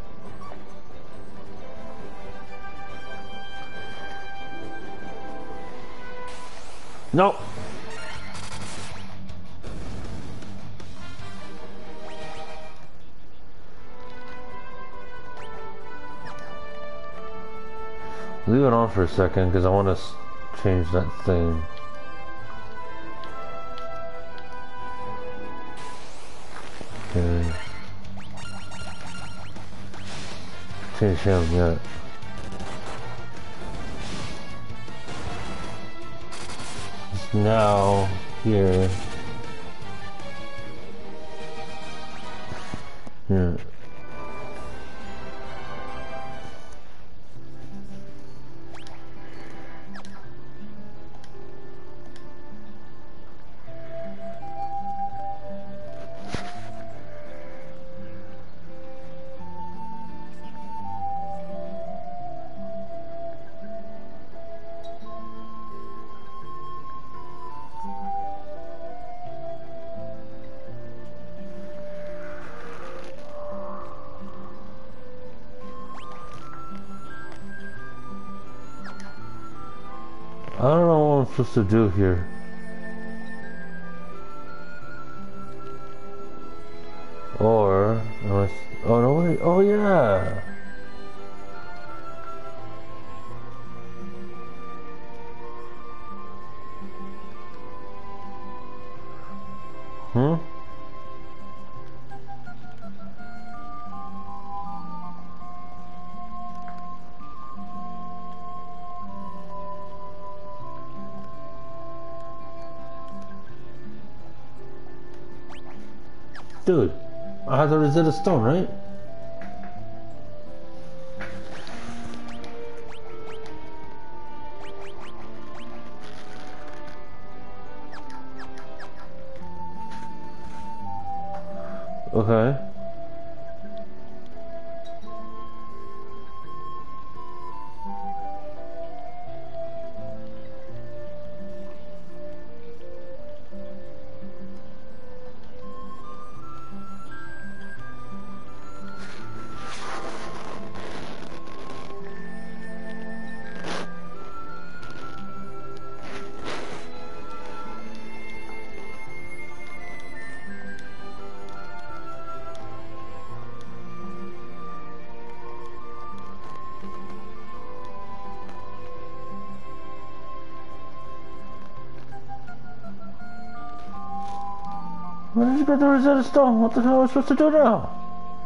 Nope. Leave it on for a second because I want to change that thing. Okay. Change him yet. It's now here. Yeah. I don't know what I'm supposed to do here. Or, unless, oh no wait, oh yeah! Hmm? Dude, I had the Rosetta Stone, right? Okay. Where did you get the Rosetta Stone? What the hell are we supposed to do now?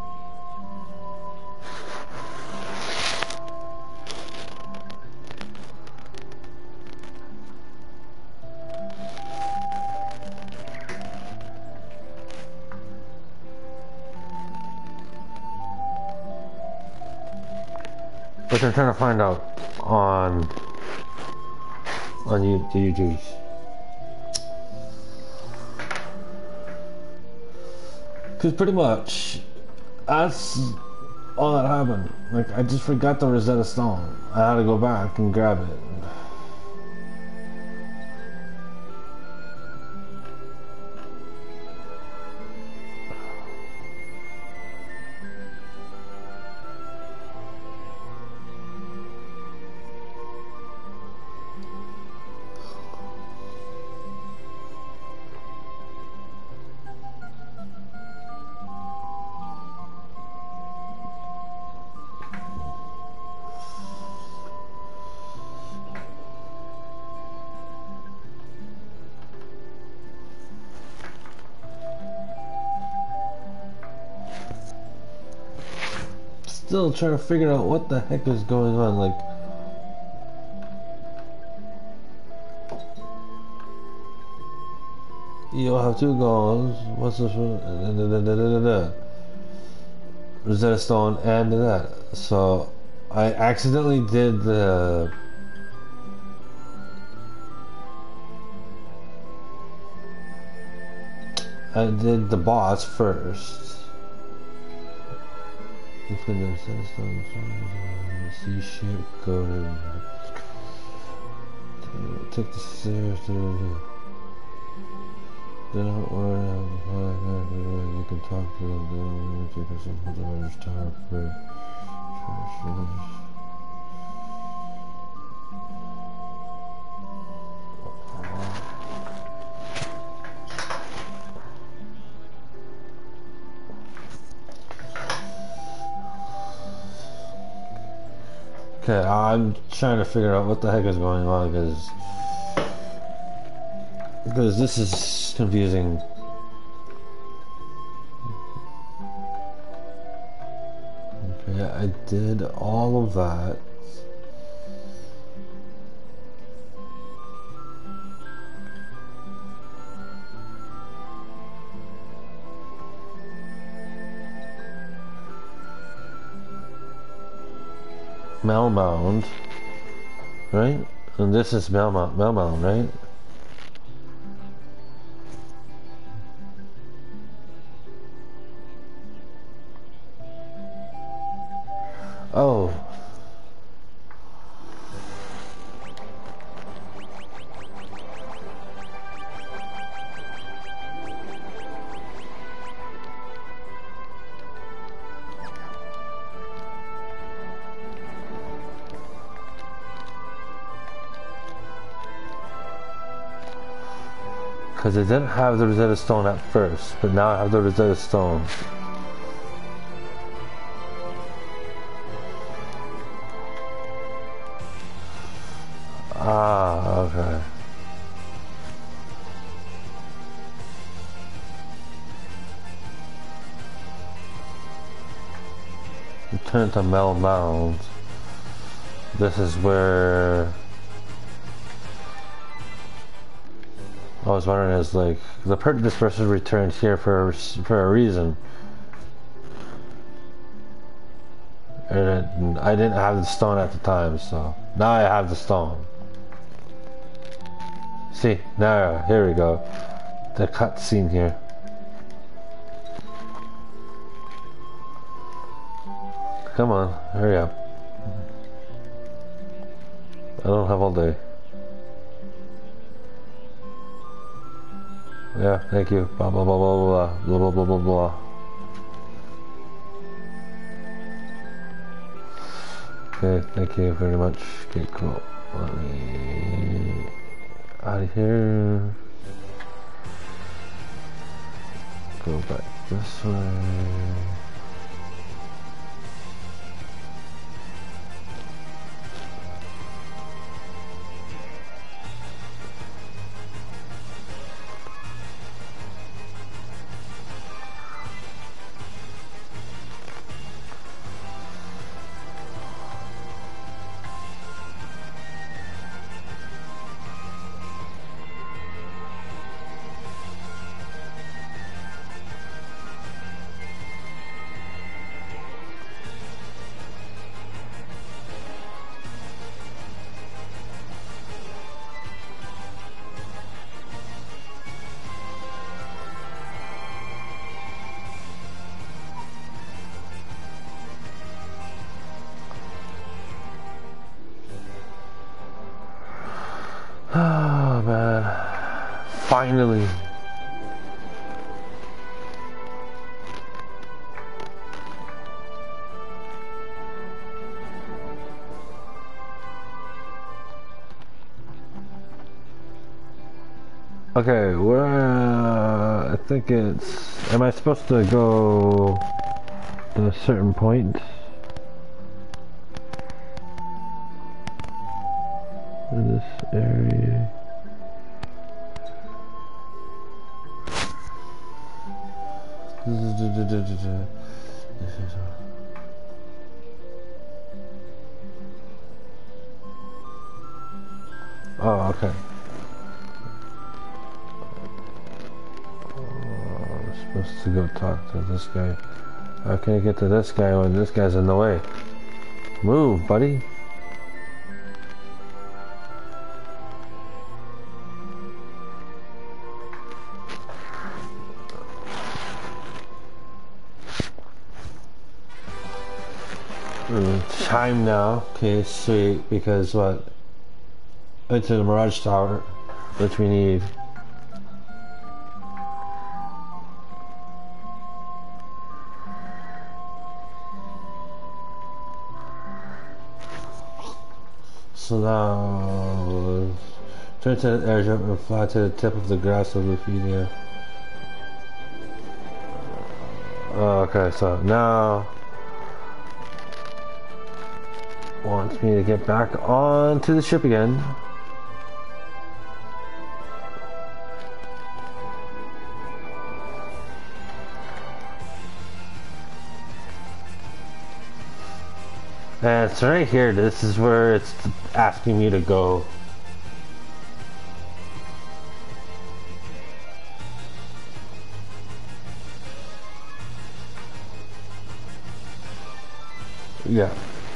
Which I'm trying to find out on YouTube. Cause pretty much that's all that happened. Like I just forgot the Rosetta Stone. I had to go back and grab it. Still trying to figure out what the heck is going on, like you'll have 2 goals, what's this one? Rosetta Stone and that. So I accidentally did the boss first. C-shape, go to take the stairs to then you can talk to them, take a simple driver's tower for Okay, I'm trying to figure out what the heck is going on because this is confusing. Okay, I did all of that. Melmound, right? And this is Melmound, right? Oh. Because I didn't have the Rosetta Stone at first, but now I have the Rosetta Stone. Ah, okay. Return to Melmound. This is where I was wondering, is like this person returned here for a reason, and I didn't have the stone at the time, so now I have the stone. See, now here we go, the cutscene here. Come on, hurry up. I don't have all day. Yeah, thank you. Blah blah blah blah blah blah blah blah blah blah. Okay, thank you very much. Okay, cool. Let me out of here. Go back this way. Finally. Okay, where I think it's. Am I supposed to go to a certain point? In this area. Oh, okay. I'm supposed to go talk to this guy. How can I get to this guy when this guy's in the way? Move, buddy. Time now. Okay, sweet. Because what? Into the Mirage Tower, which we need. So now, turn to the airdrop and fly to the tip of the grass of Lufidia. Okay, so now wants me to get back onto the ship again. And it's right here. This is where it's asking me to go. Yeah.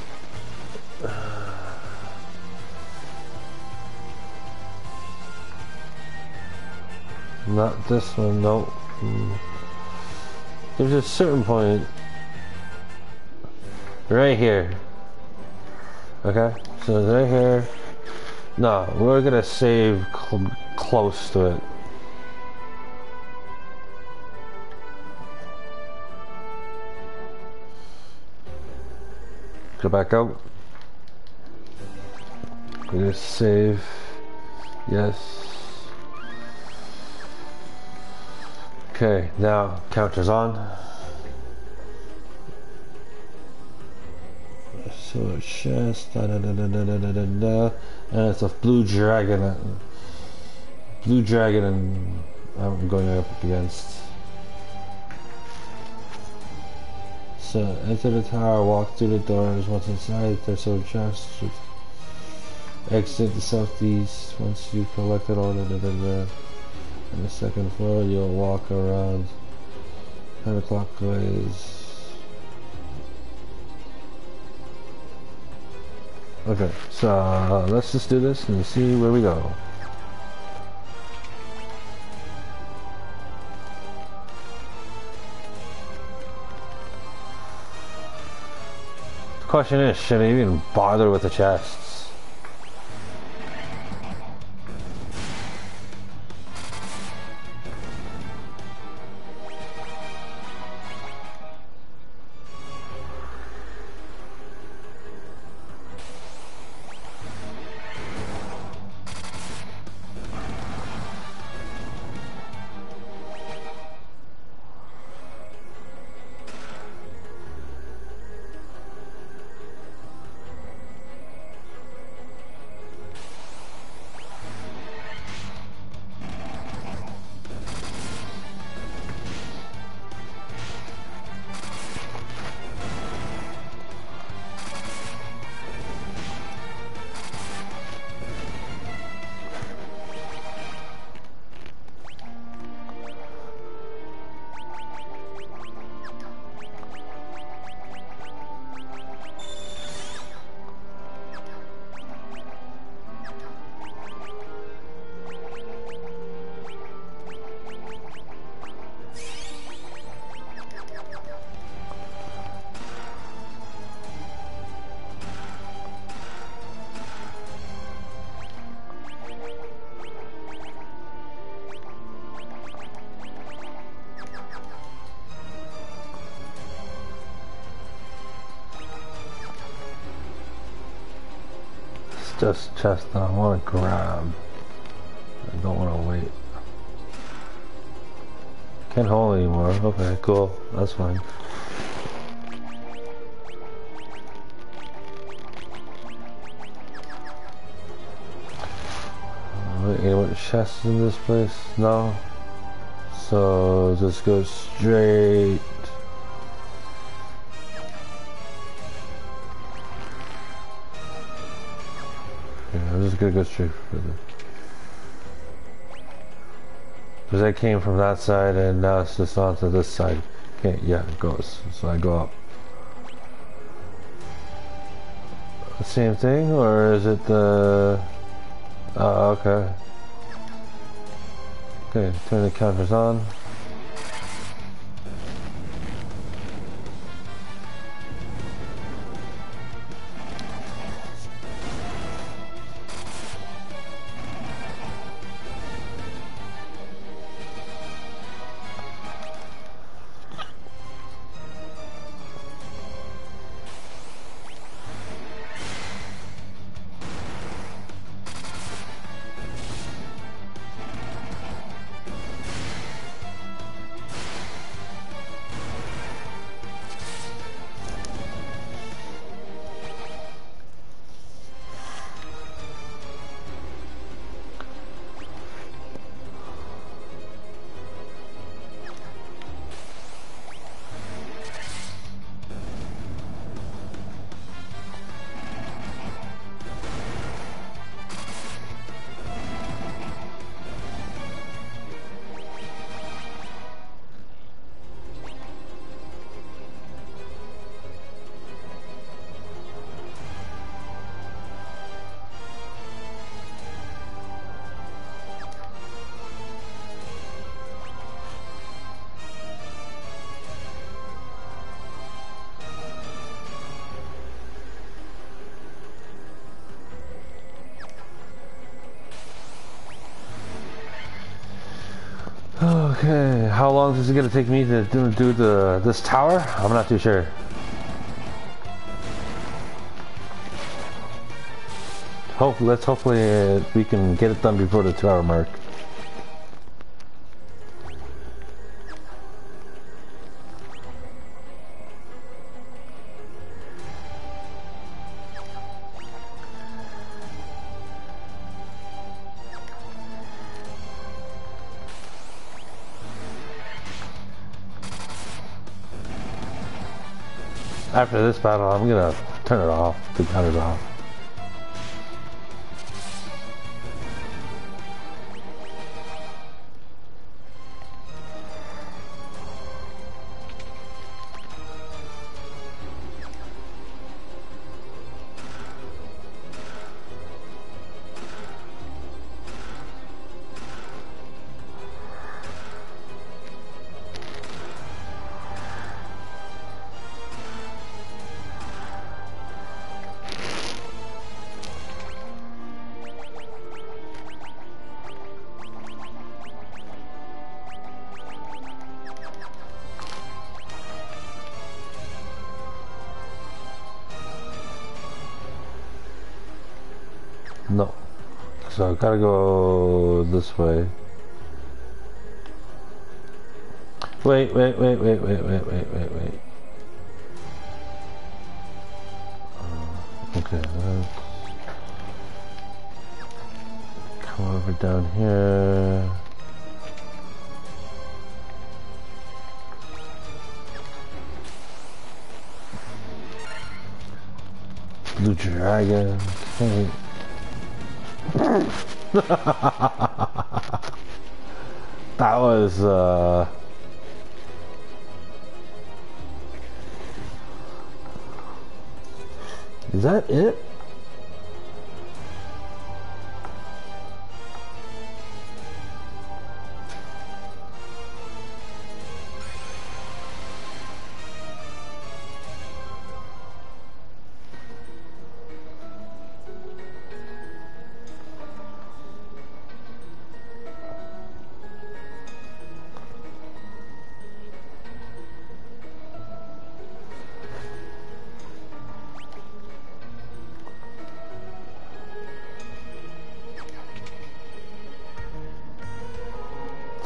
Not this one, no. There's a certain point right here. Okay, so right here. No, we're gonna save close to it. Go back out. We're gonna save. Yes. Okay, now counter's on. So chest, and it's a blue dragon. Blue dragon, and I'm going up against. So enter the tower, walk through the doors. Once inside, there's a chest. Exit the southeast. Once you collected all on the second floor, you'll walk around counterclockwise. Okay, so let's just do this and see where we go. The question is, should I even bother with the chests? Just chest that I want to grab. I don't want to wait. Can't hold anymore. Okay, cool. That's fine. Any more chests in this place? No. So just go straight. Yeah, I'm just gonna go straight for this. Because I came from that side and now it's just onto this side. Okay, yeah, it goes. So I go up. The same thing, or is it the... Oh, okay. Okay, turn the counters on. Okay, how long is it gonna take me to do this tower? I'm not too sure. Hopefully we can get it done before the 2-hour mark. After this battle, I'm gonna turn it off, the counters off. No. So I gotta go this way. Wait. Okay, let's come over down here. Blue dragon. Okay. That was is that it?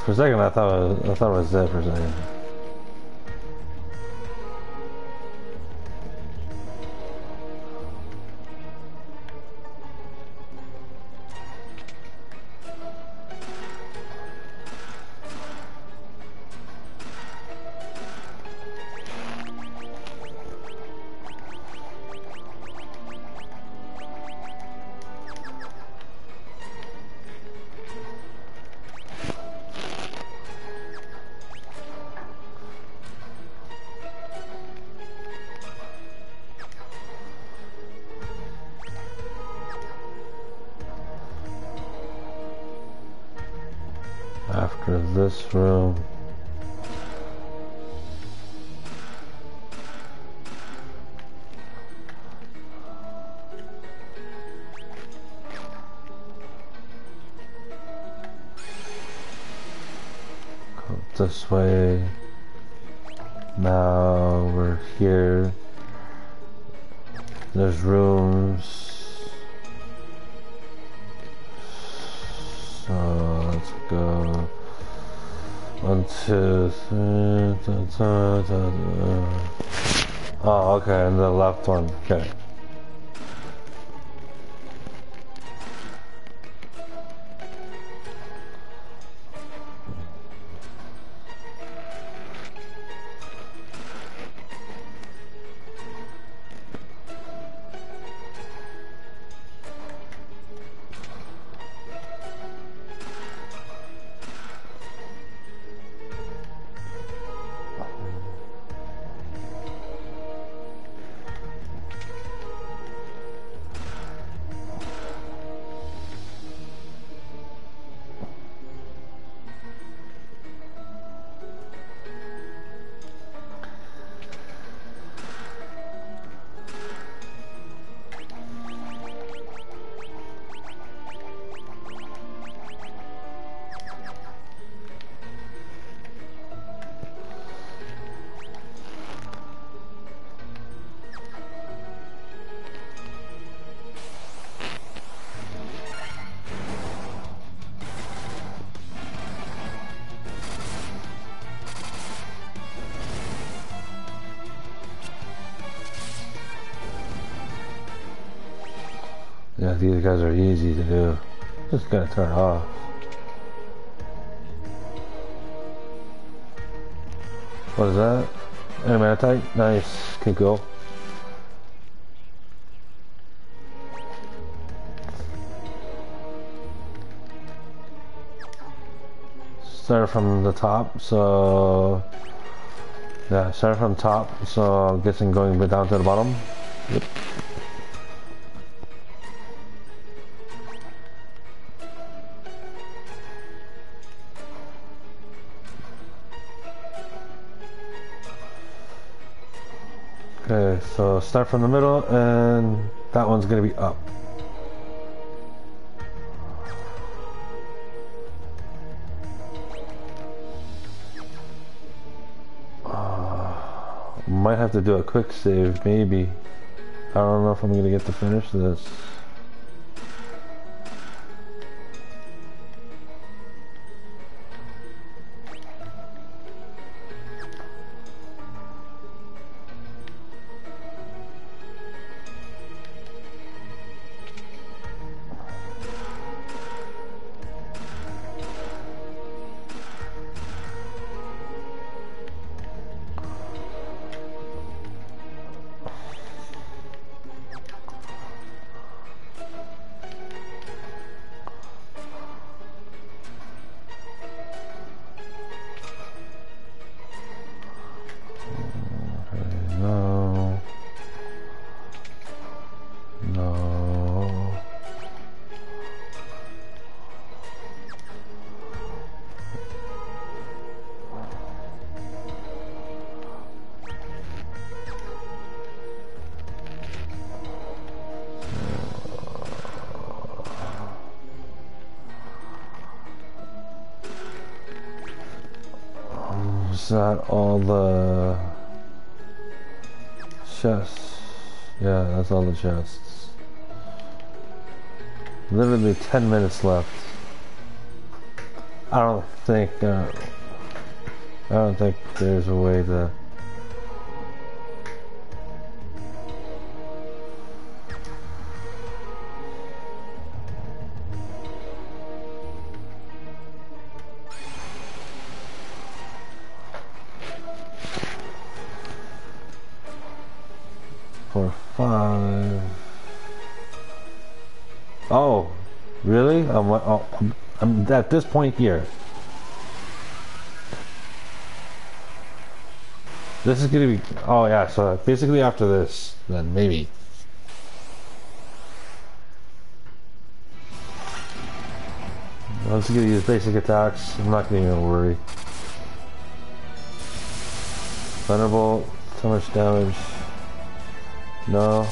For a second, I thought it was dead for a second. After this room. Go this way. Now we're here. There's rooms. So let's go. 1, 2, 3. Oh, okay, and the left one. Okay. Yeah, these guys are easy to do. Just gotta turn it off. What is that? Animatite? Nice. Okay, cool. Start from the top, so... Yeah, start from top, so I'm guessing going down to the bottom. Yep. Okay, so start from the middle, and that one's gonna be up. Might have to do a quick save, maybe. I don't know if I'm gonna get to finish this. Is that all the chests? Yeah, that's all the chests. Literally 10 minutes left. I don't think there's a way to. For 5. Oh, really? I'm at this point here. This is gonna be. Oh yeah. So basically after this, then maybe. I'm just gonna use basic attacks. I'm not gonna even worry. Thunderbolt. So much damage. No.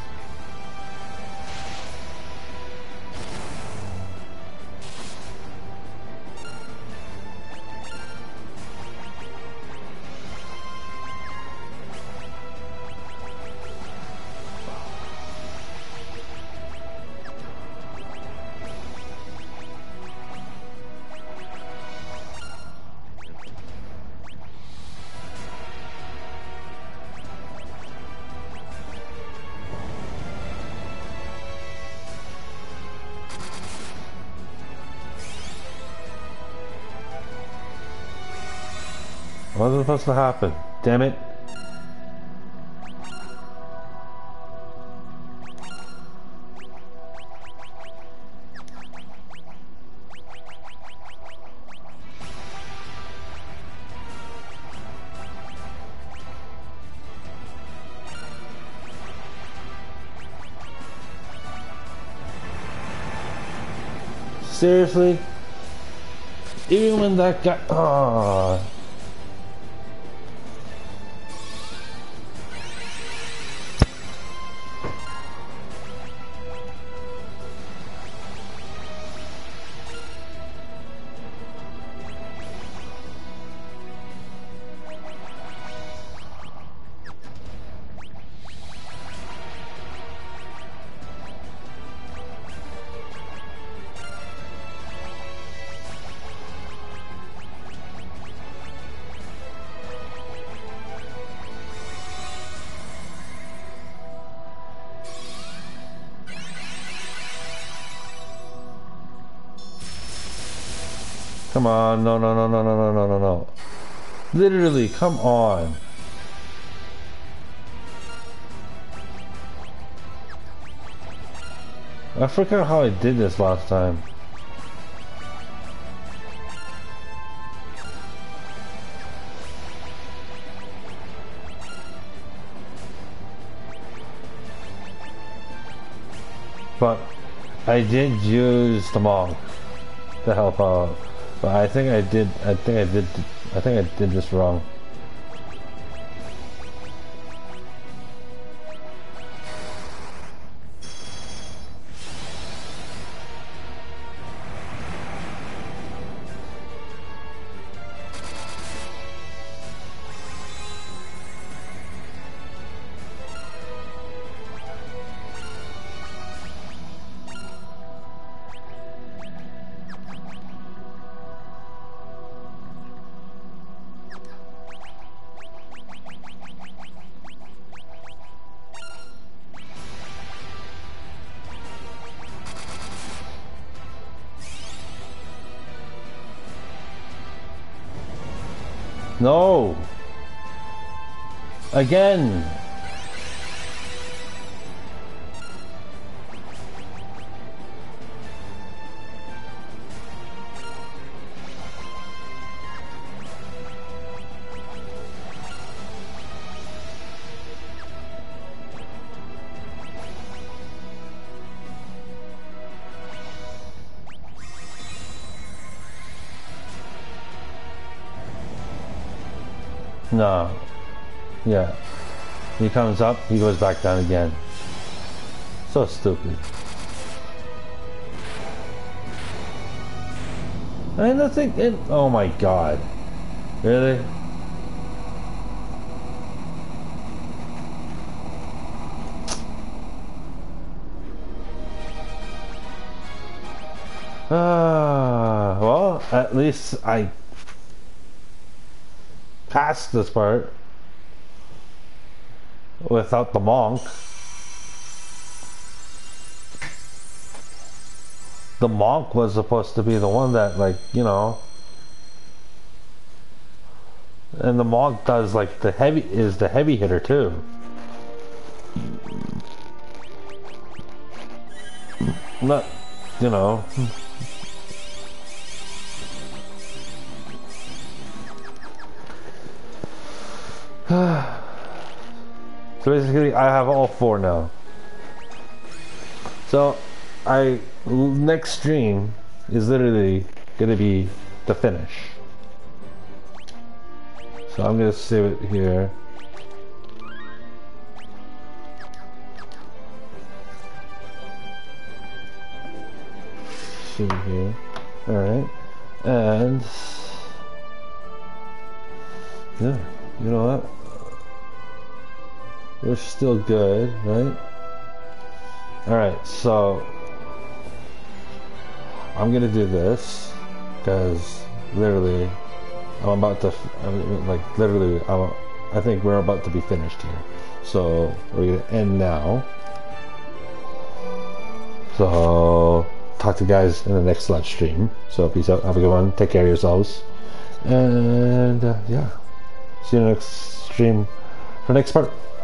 What was supposed to happen? Damn it. Seriously? Even when that guy... Oh. Come on, no, no, no, no, no, no, no, no, no. Literally, come on. I forgot how I did this last time. But I did use the monk to help out. But I think I did this wrong. No! Again! No. Yeah. He comes up, he goes back down again. So stupid. And the thing, oh my god. Really? Well, know, at least I passed this part without the monk. The monk was supposed to be the one that, like, you know, and the monk does like the heavy hitter too. Not, you know. So basically, I have all 4 now. So, next stream is literally gonna be the finish. So I'm gonna save it here. Save it here. Alright. And yeah, you know what? We're still good, right? Alright, so I'm gonna do this because literally I'm about to, I think we're about to be finished here. So we're gonna end now. So talk to you guys in the next live stream. So peace out, have a good one, take care of yourselves, and yeah, see you in the next stream for the next part.